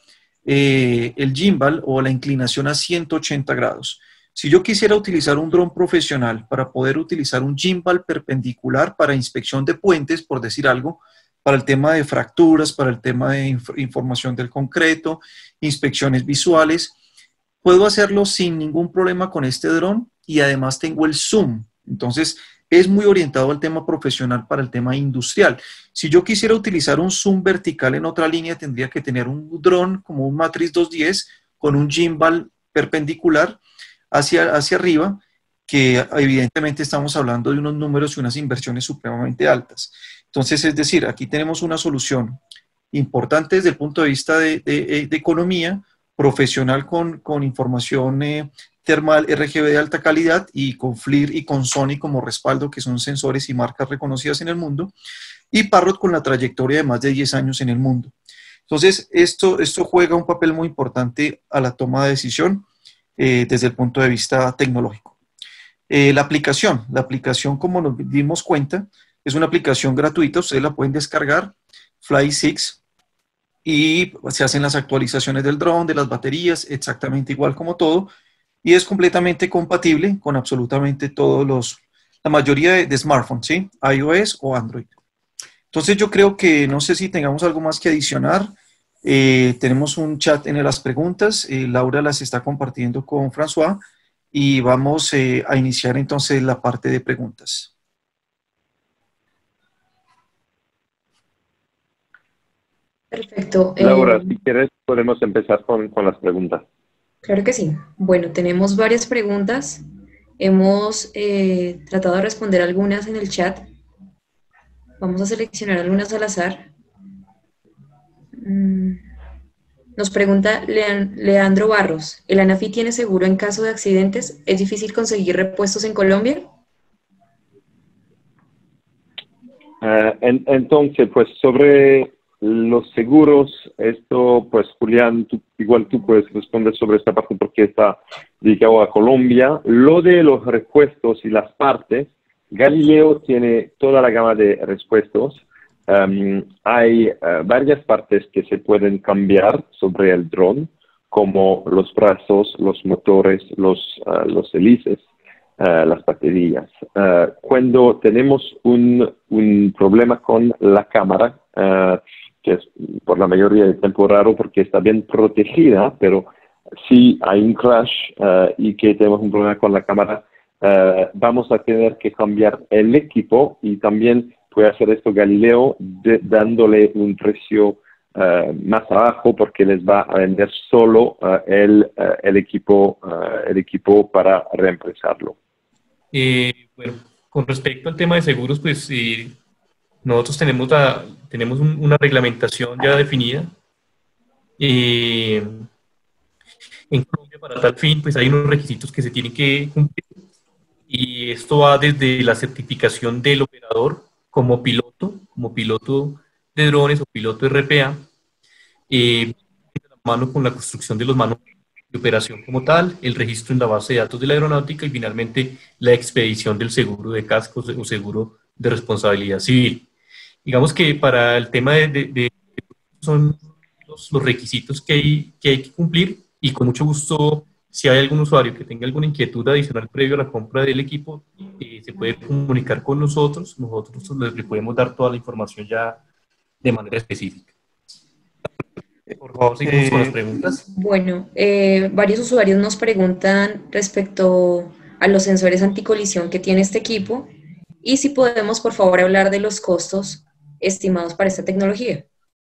eh, el gimbal o la inclinación a ciento ochenta grados. Si yo quisiera utilizar un dron profesional para poder utilizar un gimbal perpendicular para inspección de puentes, por decir algo, para el tema de fracturas, para el tema de inf información del concreto, inspecciones visuales, puedo hacerlo sin ningún problema con este dron y además tengo el zoom. Entonces, es muy orientado al tema profesional para el tema industrial. Si yo quisiera utilizar un zoom vertical en otra línea, tendría que tener un dron como un Matrix doscientos diez con un gimbal perpendicular hacia, hacia arriba, que evidentemente estamos hablando de unos números y unas inversiones supremamente altas. Entonces, es decir, aquí tenemos una solución importante desde el punto de vista de, de, de economía, profesional con, con información eh, termal R G B de alta calidad y con FLIR y con Sony como respaldo, que son sensores y marcas reconocidas en el mundo, y Parrot con la trayectoria de más de diez años en el mundo. Entonces, esto, esto juega un papel muy importante a la toma de decisión eh, desde el punto de vista tecnológico. Eh, la aplicación, la aplicación, como nos dimos cuenta, es una aplicación gratuita, ustedes la pueden descargar, Fly six, y se hacen las actualizaciones del dron, de las baterías, exactamente igual como todo, y es completamente compatible con absolutamente todos los, la mayoría de, de smartphones, ¿sí? iOS o Android. Entonces yo creo que, no sé si tengamos algo más que adicionar. Eh, tenemos un chat en las preguntas, eh, Laura las está compartiendo con François, y vamos eh, a iniciar entonces la parte de preguntas. Perfecto. Laura, Eh, si quieres podemos empezar con, con las preguntas. claro que sí. Bueno, tenemos varias preguntas. Hemos eh, tratado de responder algunas en el chat. Vamos a seleccionar algunas al azar. Mm, Nos pregunta Lean- Leandro Barros, ¿el ANAFI tiene seguro en caso de accidentes? ¿Es difícil conseguir repuestos en Colombia? Uh, en, entonces, pues sobre los seguros, esto, pues Julián, tú, igual tú puedes responder sobre esta parte porque está dedicado a Colombia. Lo de los repuestos y las partes, Galileo tiene toda la gama de repuestos. Um, hay uh, varias partes que se pueden cambiar sobre el dron, como los brazos, los motores, los, uh, los hélices. Uh, las baterías. Uh, cuando tenemos un, un problema con la cámara, uh, que es por la mayoría del tiempo raro porque está bien protegida, pero si hay un crash uh, y que tenemos un problema con la cámara, uh, vamos a tener que cambiar el equipo y también puede hacer esto Galileo de, dándole un precio uh, más abajo porque les va a vender solo uh, el, uh, el, equipo, uh, el equipo para reemplazarlo. Eh, bueno, con respecto al tema de seguros, pues eh, nosotros tenemos, la, tenemos un, una reglamentación ya definida. Eh, en Colombia, para tal fin, pues hay unos requisitos que se tienen que cumplir. Y esto va desde la certificación del operador como piloto, como piloto de drones o piloto R P A, eh, de la mano con la construcción de los manuales de operación como tal, el registro en la base de datos de la aeronáutica y finalmente la expedición del seguro de cascos o seguro de responsabilidad civil. Digamos que para el tema de, de, de son los, los requisitos que hay, que hay que cumplir, y con mucho gusto, si hay algún usuario que tenga alguna inquietud adicional previo a la compra del equipo, eh, se puede comunicar con nosotros, nosotros les, le podemos dar toda la información ya de manera específica. Por favor, seguimos eh, con las preguntas. Bueno, eh, varios usuarios nos preguntan respecto a los sensores anticolisión que tiene este equipo, y si podemos, por favor, hablar de los costos estimados para esta tecnología.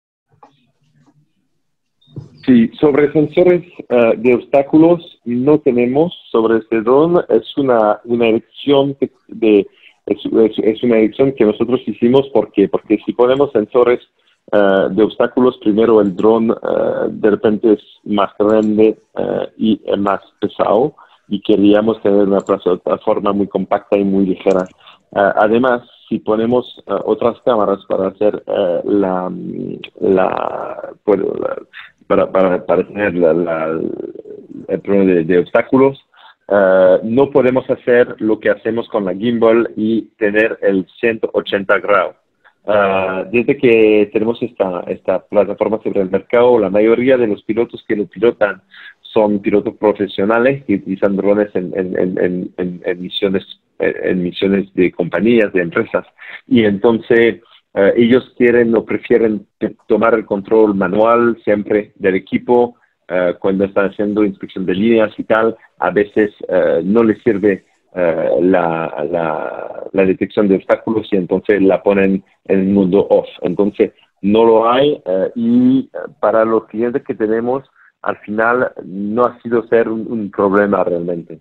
Sí, sobre sensores uh, de obstáculos no tenemos sobre este dron. Es una, una elección de, de es, es, es una elección que nosotros hicimos porque porque si ponemos sensores uh, de obstáculos, primero el dron uh, de repente es más grande uh, y es más pesado, y queríamos tener una plataforma muy compacta y muy ligera. Uh, además, si ponemos uh, otras cámaras para hacer uh, la, la, pues, la Para, para, para tener la, la, el problema de, de obstáculos, uh, no podemos hacer lo que hacemos con la gimbal y tener el ciento ochenta grados. Uh, desde que tenemos esta, esta plataforma sobre el mercado, la mayoría de los pilotos que lo pilotan son pilotos profesionales que utilizan drones en, en, en, en, en, misiones, en misiones de compañías, de empresas. Y entonces Uh, ellos quieren o prefieren tomar el control manual siempre del equipo uh, cuando están haciendo inspección de líneas y tal. A veces uh, no les sirve uh, la, la, la detección de obstáculos y entonces la ponen en el mundo off. Entonces no lo hay uh, y para los clientes que tenemos al final no ha sido ser un, un problema realmente.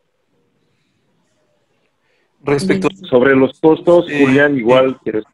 Respecto sobre los costos, eh, Julián, igual eh. quieres.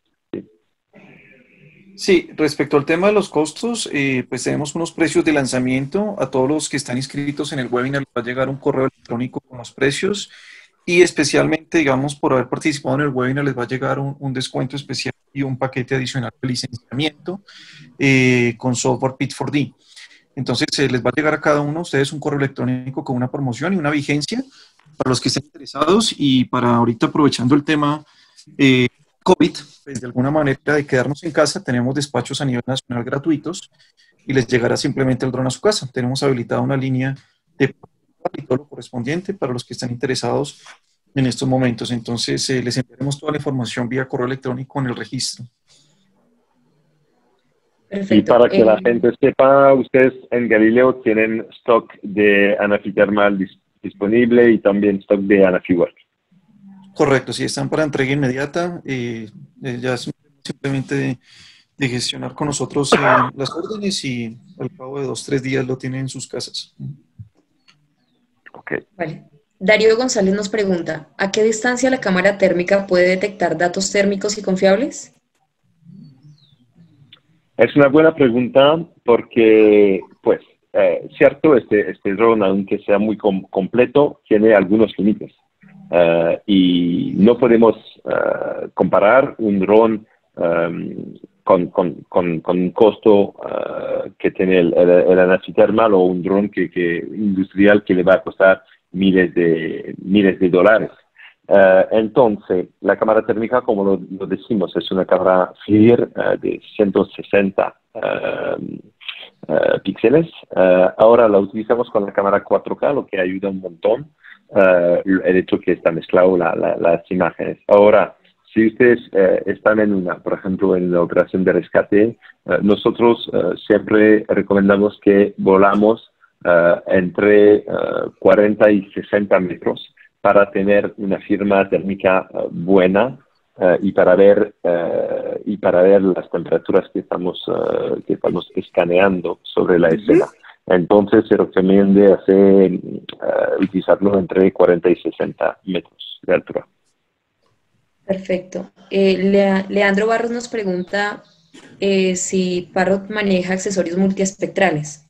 Sí, respecto al tema de los costos, eh, pues tenemos unos precios de lanzamiento. A todos los que están inscritos en el webinar les va a llegar un correo electrónico con los precios, y especialmente, digamos, por haber participado en el webinar les va a llegar un, un descuento especial y un paquete adicional de licenciamiento eh, con software Pit cuatro D. Entonces, eh, les va a llegar a cada uno de ustedes un correo electrónico con una promoción y una vigencia para los que estén interesados. Y para ahorita, aprovechando el tema eh, COVID, pues de alguna manera de quedarnos en casa, tenemos despachos a nivel nacional gratuitos y les llegará simplemente el dron a su casa. Tenemos habilitada una línea de y todo lo correspondiente para los que están interesados en estos momentos. Entonces, eh, les enviaremos toda la información vía correo electrónico en el registro. Perfecto. Y para que eh, la gente sepa, ustedes en Galileo tienen stock de Anafi-Thermal dis disponible y también stock de Anafi-Work. Correcto, sí, están para entrega inmediata. Eh, eh, ya es simplemente de, de gestionar con nosotros eh, las órdenes y al cabo de dos, tres días lo tienen en sus casas. Okay. Vale. Darío González nos pregunta, ¿a qué distancia la cámara térmica puede detectar datos térmicos y confiables? Es una buena pregunta porque, pues, eh, cierto, este, este drone, aunque sea muy com completo, tiene algunos límites. Uh, y no podemos uh, comparar un dron um, con, con, con, con un costo uh, que tiene el, el, el Anafi-Thermal o un dron que, que, industrial que le va a costar miles de, miles de dólares. Uh, entonces, la cámara térmica, como lo, lo decimos, es una cámara FLIR uh, de ciento sesenta uh, uh, píxeles. Uh, ahora la utilizamos con la cámara cuatro K, lo que ayuda un montón. Uh, el hecho que está mezclado la, la, las imágenes. Ahora, si ustedes uh, están en una, por ejemplo, en la operación de rescate, uh, nosotros uh, siempre recomendamos que volamos uh, entre uh, cuarenta y sesenta metros para tener una firma térmica uh, buena uh, y para ver uh, y para ver las temperaturas que estamos uh, que estamos escaneando sobre la escena. Entonces se recomienda hacer, uh, utilizarlo entre cuarenta y sesenta metros de altura. Perfecto. Eh, Lea, Leandro Barros nos pregunta eh, si Parrot maneja accesorios multiespectrales.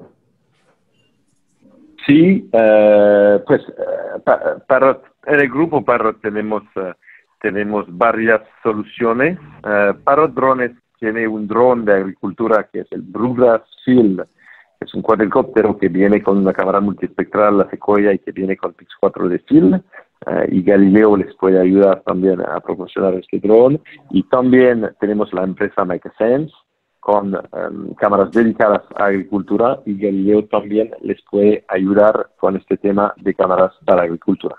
Sí, uh, pues uh, Parrot, en el grupo Parrot tenemos, uh, tenemos varias soluciones. Uh, Parrot Drones tiene un dron de agricultura que es el Brugras Field, es un cuadricóptero que viene con una cámara multiespectral, la Sequoia, y que viene con Pix cuatro de film, uh, y Galileo les puede ayudar también a proporcionar este dron. Y también tenemos la empresa MakeSense, con um, cámaras dedicadas a agricultura, y Galileo también les puede ayudar con este tema de cámaras para agricultura.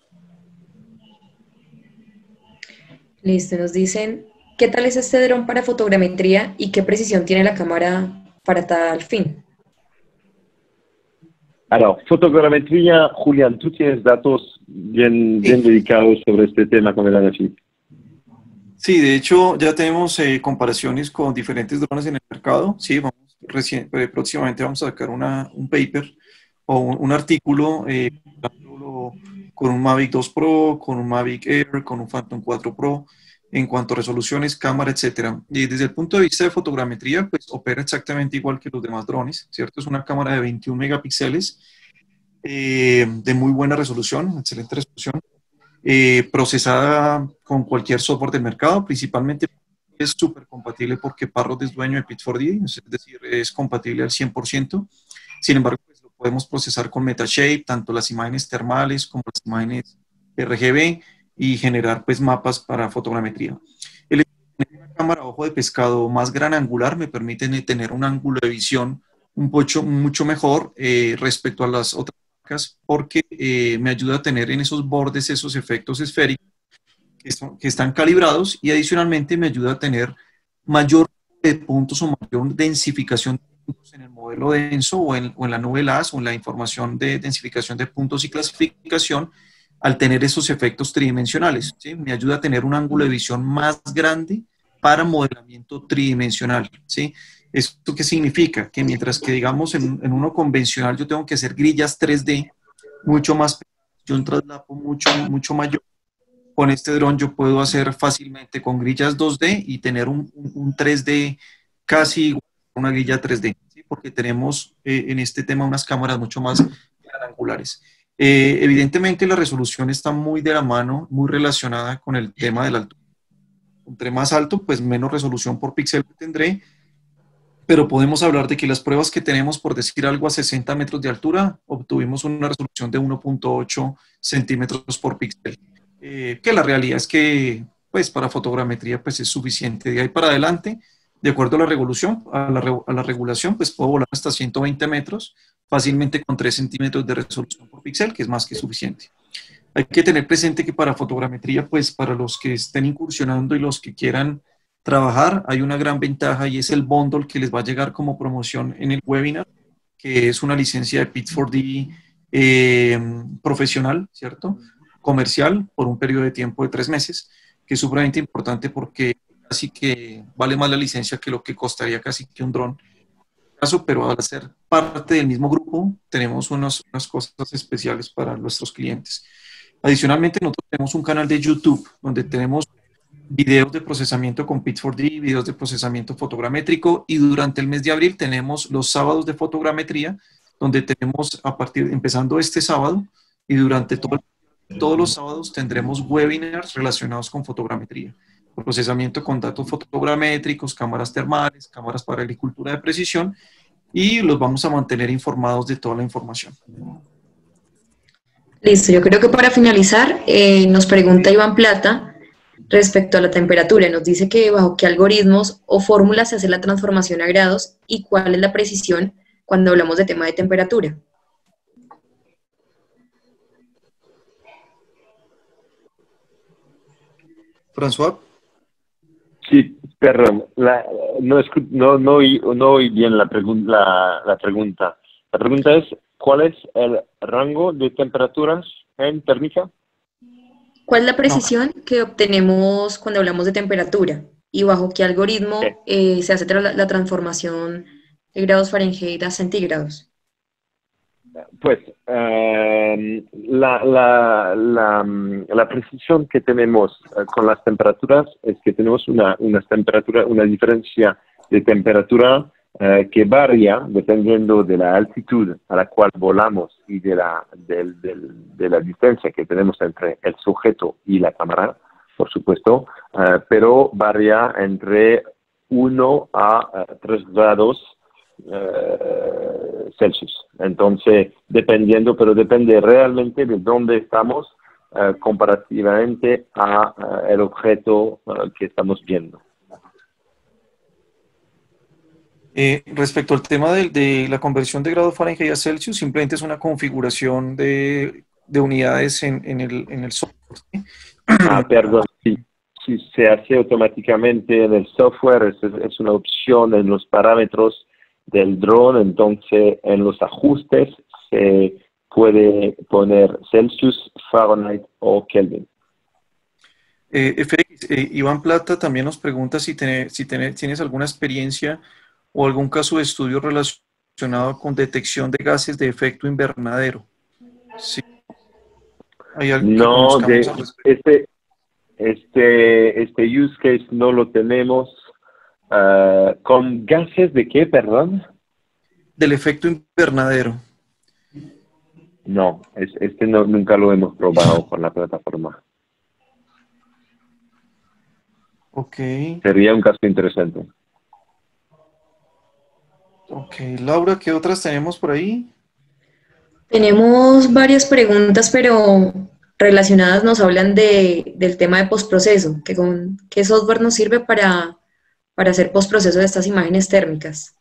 Listo, nos dicen, ¿qué tal es este dron para fotogrametría y qué precisión tiene la cámara para tal fin? Alors, fotogrametría, Julián, tú tienes datos bien, bien dedicados sobre este tema con el ANAFI. Sí, de hecho ya tenemos eh, comparaciones con diferentes drones en el mercado. Sí, vamos, recién, eh, próximamente vamos a sacar una, un paper o un, un artículo eh, con un Mavic dos Pro, con un Mavic Air, con un Phantom cuatro Pro, en cuanto a resoluciones, cámara, etcétera. Y desde el punto de vista de fotogrametría, pues opera exactamente igual que los demás drones, ¿cierto? Es una cámara de veintiún megapíxeles, eh, de muy buena resolución, excelente resolución. Eh, procesada con cualquier software del mercado, principalmente es súper compatible porque Parrot es dueño de Pix cuatro D, es decir, es compatible al cien por ciento. Sin embargo, pues, lo podemos procesar con Metashape, tanto las imágenes termales como las imágenes R G B, y generar pues mapas para fotogrametría. El una cámara ojo de pescado más gran angular me permite tener un ángulo de visión un poco, mucho mejor eh, respecto a las otras, porque eh, me ayuda a tener en esos bordes esos efectos esféricos que, son, que están calibrados, y adicionalmente me ayuda a tener mayor de puntos o mayor densificación de puntos en el modelo denso o en, o en la nube L A S o en la información de densificación de puntos y clasificación, al tener esos efectos tridimensionales, ¿sí? Me ayuda a tener un ángulo de visión más grande para modelamiento tridimensional, ¿sí? ¿Esto qué significa? Que mientras que, digamos, en, en uno convencional yo tengo que hacer grillas tres D mucho más pequeñas, un traslapo mucho, mucho mayor, con este dron yo puedo hacer fácilmente con grillas dos D y tener un, un, un tres D casi igual a una grilla tres D, ¿sí? Porque tenemos eh, en este tema unas cámaras mucho más angulares. Eh, evidentemente la resolución está muy de la mano, muy relacionada con el tema de la altura. Entre más alto, pues menos resolución por píxel tendré, pero podemos hablar de que las pruebas que tenemos, por decir algo, a sesenta metros de altura, obtuvimos una resolución de uno punto ocho centímetros por píxel. Eh, que la realidad es que, pues, para fotogrametría, pues, es suficiente. De ahí para adelante, de acuerdo a la regulación, a la, a la regulación, pues, puedo volar hasta ciento veinte metros, fácilmente con tres centímetros de resolución por píxel, que es más que suficiente. Hay que tener presente que para fotogrametría, pues, para los que estén incursionando y los que quieran trabajar, hay una gran ventaja, y es el bundle que les va a llegar como promoción en el webinar, que es una licencia de Pix cuatro D eh, profesional, ¿cierto? Comercial, por un periodo de tiempo de tres meses, que es supremamente importante porque casi que vale más la licencia que lo que costaría casi que un dron. Pero al ser parte del mismo grupo, tenemos unos, unas cosas especiales para nuestros clientes. Adicionalmente, nosotros tenemos un canal de YouTube donde tenemos videos de procesamiento con Pix cuatro D, videos de procesamiento fotogramétrico, y durante el mes de abril tenemos los sábados de fotogrametría, donde tenemos, a partir, empezando este sábado, y durante todo, todos los sábados tendremos webinars relacionados con fotogrametría, procesamiento con datos fotogramétricos, cámaras termales, cámaras para agricultura de precisión, y los vamos a mantener informados de toda la información. Listo, yo creo que para finalizar, eh, nos pregunta Iván Plata, respecto a la temperatura, nos dice que bajo qué algoritmos o fórmulas se hace la transformación a grados y cuál es la precisión cuando hablamos de tema de temperatura. François. Sí, perdón, la, no, no, no, oí, no oí bien la, pregun la, la pregunta. La pregunta es, ¿cuál es el rango de temperaturas en térmica? ¿Cuál es la precisión no. que obtenemos cuando hablamos de temperatura? ¿Y bajo qué algoritmo okay. eh, se hace la, la transformación de grados Fahrenheit a centígrados? Pues eh, la, la, la, la precisión que tenemos con las temperaturas es que tenemos una, una, temperatura, una diferencia de temperatura eh, que varía dependiendo de la altitud a la cual volamos y de la, de, de, de la distancia que tenemos entre el sujeto y la cámara, por supuesto, eh, pero varía entre uno a tres grados eh, Celsius. Entonces, dependiendo, pero depende realmente de dónde estamos eh, comparativamente a eh, el objeto eh, que estamos viendo. Eh, respecto al tema de, de la conversión de grado Fahrenheit a Celsius, simplemente es una configuración de, de unidades en, en, el, en el software, ¿sí? Ah, perdón, sí. Si se hace automáticamente en el software, es, es una opción en los parámetros del dron, entonces en los ajustes se puede poner Celsius, Fahrenheit o Kelvin. Eh, F X, eh, Iván Plata también nos pregunta si, tiene, si tiene, tienes alguna experiencia o algún caso de estudio relacionado con detección de gases de efecto invernadero. Sí. ¿Hay algo que No, conozcamos de al respecto? este, este, este use case no lo tenemos. Uh, ¿Con gases de qué, perdón? Del efecto invernadero. No, es, este no, nunca lo hemos probado con la plataforma. Ok. Sería un caso interesante. Ok, Laura, ¿qué otras tenemos por ahí? Tenemos varias preguntas, pero relacionadas nos hablan de, del tema de postproceso, que con qué software nos sirve para, para hacer postproceso de estas imágenes térmicas.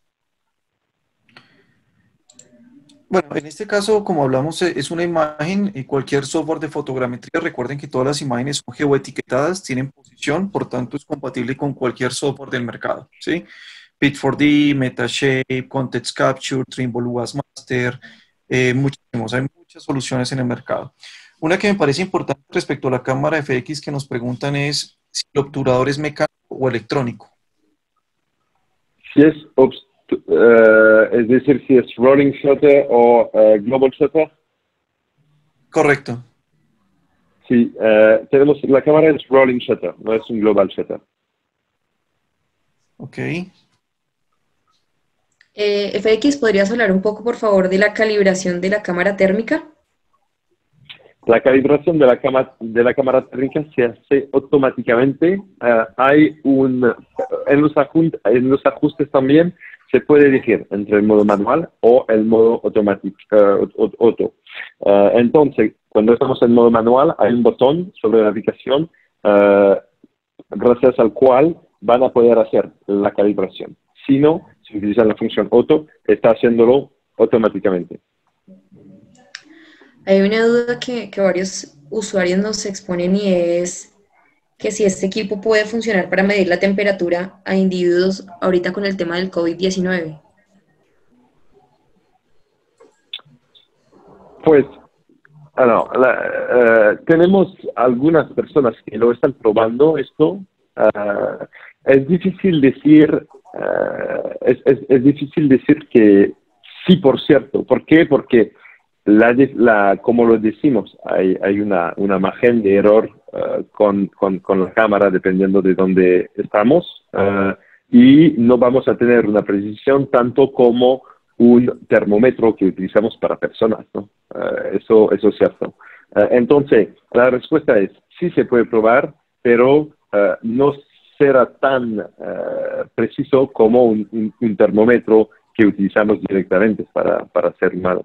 Bueno, en este caso, como hablamos, eh, es una imagen y cualquier software de fotogrametría. Recuerden que todas las imágenes son geoetiquetadas, tienen posición, por tanto es compatible con cualquier software del mercado, ¿sí? Pit cuatro D, Metashape, Context Capture, Trimble U A S Master, eh, muchísimos, hay muchas soluciones en el mercado. Una que me parece importante respecto a la cámara F X que nos preguntan es si el obturador es mecánico o electrónico. Si es, uh, es decir, si es rolling shutter o uh, global shutter. Correcto. Sí, uh, tenemos, la cámara es rolling shutter, no es un global shutter. Ok. Eh, F X, ¿podrías hablar un poco, por favor, de la calibración de la cámara térmica? La calibración de la, cama, de la cámara térmica se hace automáticamente. Uh, hay un, en los, ajust, en los ajustes también se puede elegir entre el modo manual o el modo automático, uh, auto. Uh, entonces, cuando estamos en modo manual, hay un botón sobre la aplicación uh, gracias al cual van a poder hacer la calibración. Si no, si utilizan la función auto, está haciéndolo automáticamente. Hay una duda que, que varios usuarios nos exponen y es que si este equipo puede funcionar para medir la temperatura a individuos ahorita con el tema del COVID diecinueve. Pues, ah, no, la, uh, tenemos algunas personas que lo están probando esto. Uh, es difícil decir, uh, es, es, es difícil decir que sí, por cierto. ¿Por qué? Porque La, la, como lo decimos, hay, hay una, una margen de error uh, con, con, con la cámara dependiendo de dónde estamos uh, y no vamos a tener una precisión tanto como un termómetro que utilizamos para personas, ¿no? Uh, eso, eso es cierto. Uh, entonces, la respuesta es sí se puede probar, pero uh, no será tan uh, preciso como un, un, un termómetro que utilizamos directamente para, para ser humanos.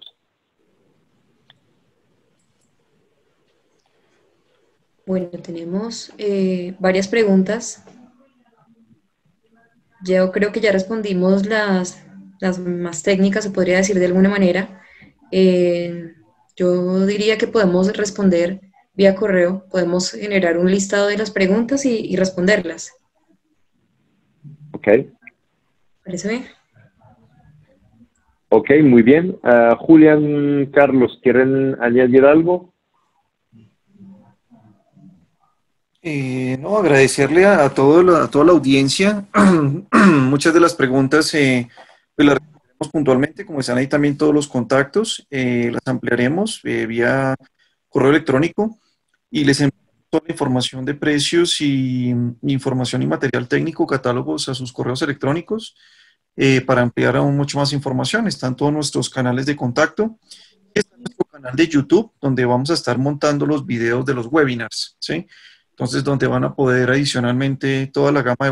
Bueno, tenemos eh, varias preguntas. Yo creo que ya respondimos las, las más técnicas, se podría decir de alguna manera. Eh, yo diría que podemos responder vía correo, podemos generar un listado de las preguntas y, y responderlas. Ok. ¿Parece bien? Ok, muy bien. Uh, Julián, Carlos, ¿quieren añadir algo? Eh, no, agradecerle a, a, todo la, a toda la audiencia. Muchas de las preguntas eh, pues las responderemos puntualmente, como están ahí también todos los contactos, eh, las ampliaremos eh, vía correo electrónico y les enviamos toda la información de precios y, y información y material técnico, catálogos a sus correos electrónicos eh, para ampliar aún mucho más información. Están todos nuestros canales de contacto y está nuestro canal de YouTube donde vamos a estar montando los videos de los webinars, ¿sí? Entonces, donde van a poder adicionalmente toda la gama de webinars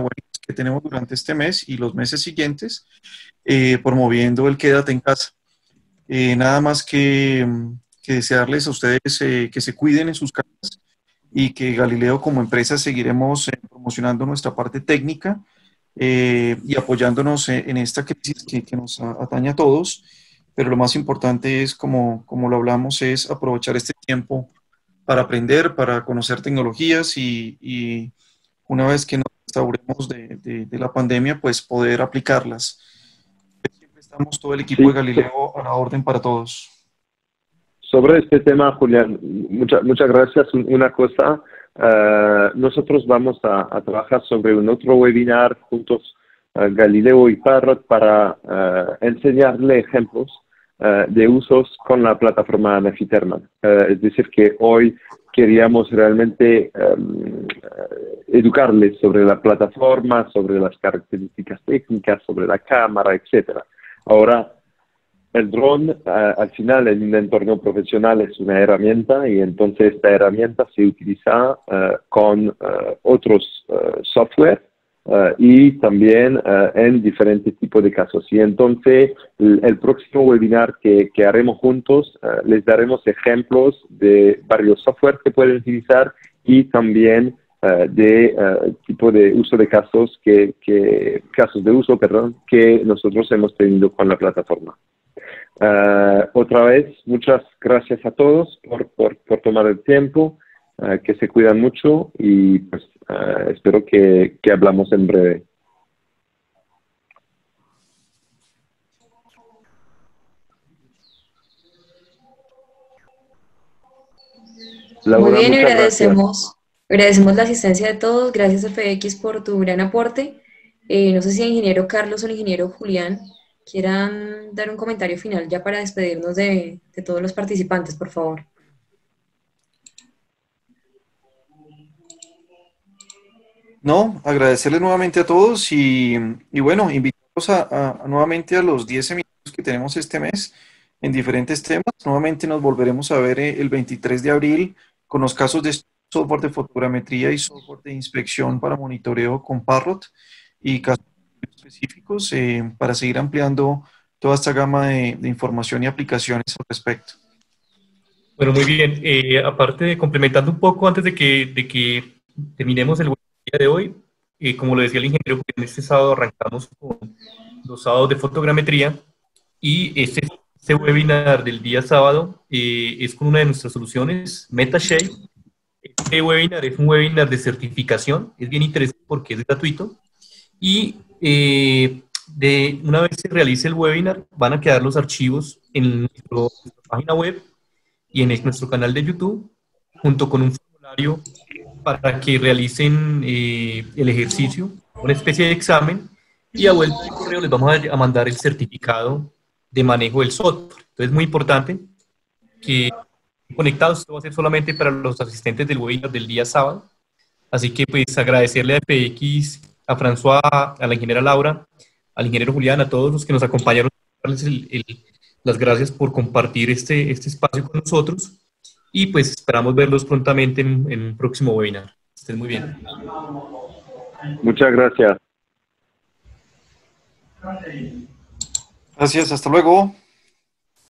que tenemos durante este mes y los meses siguientes, eh, promoviendo el Quédate en casa. Eh, nada más que, que desearles a ustedes eh, que se cuiden en sus casas y que Galileo como empresa seguiremos eh, promocionando nuestra parte técnica eh, y apoyándonos en, en esta crisis que, que nos atañe a todos. Pero lo más importante es, como, como lo hablamos, es aprovechar este tiempo para aprender, para conocer tecnologías y, y una vez que nos restauremos de, de, de la pandemia, pues poder aplicarlas. Siempre estamos todo el equipo Sí. de Galileo a la orden para todos. Sobre este tema, Julián, muchas muchas gracias. Una cosa, uh, nosotros vamos a, a trabajar sobre un otro webinar juntos, uh, Galileo y Parrot, para uh, enseñarle ejemplos uh, de usos con la plataforma Nefiterman. Uh, es decir, que hoy queríamos realmente um, educarles sobre la plataforma, sobre las características técnicas, sobre la cámara, etcétera. Ahora, el dron, uh, al final, en un entorno profesional es una herramienta y entonces esta herramienta se utiliza uh, con uh, otros uh, software uh, y también uh, en diferentes tipos de casos. Y entonces, el, el próximo webinar que, que haremos juntos, uh, les daremos ejemplos de varios software que pueden utilizar y también uh, de uh, tipo de uso de casos, que, que, casos de uso, perdón, que nosotros hemos tenido con la plataforma. Uh, otra vez, muchas gracias a todos por, por, por tomar el tiempo, uh, que se cuidan mucho y pues uh, espero que, que hablamos en breve. Laura, muy bien, agradecemos, agradecemos la asistencia de todos. Gracias, F X, por tu gran aporte. Eh, no sé si el ingeniero Carlos o el ingeniero Julián quieran dar un comentario final ya para despedirnos de, de todos los participantes, por favor. No, agradecerles nuevamente a todos y, y bueno, invitarlos a, a, nuevamente a los diez seminarios que tenemos este mes en diferentes temas. Nuevamente nos volveremos a ver el veintitrés de abril con los casos de software de fotogrametría y software de inspección para monitoreo con Parrot y casos específicos eh, para seguir ampliando toda esta gama de, de información y aplicaciones al respecto. Bueno, muy bien. Eh, aparte de complementando un poco antes de que, de que terminemos el día de hoy, eh, como lo decía el ingeniero, este sábado arrancamos con los sábados de fotogrametría y este, este webinar del día sábado eh, es con una de nuestras soluciones, MetaShape. Este webinar es un webinar de certificación, es bien interesante porque es gratuito y eh, de, una vez se realice el webinar van a quedar los archivos en nuestro, nuestra página web y en el, nuestro canal de YouTube, junto con un formulario para que realicen eh, el ejercicio, una especie de examen, y a vuelta de correo les vamos a, a mandar el certificado de manejo del software. Entonces es muy importante que estén conectados. Esto va a ser solamente para los asistentes del webinar del día sábado. Así que pues agradecerle a F X, a François, a la ingeniera Laura, al ingeniero Julián, a todos los que nos acompañaron, darles el, el, las gracias por compartir este, este espacio con nosotros y pues esperamos verlos prontamente en, en un próximo webinar. Estén muy bien. Muchas gracias. Gracias, hasta luego.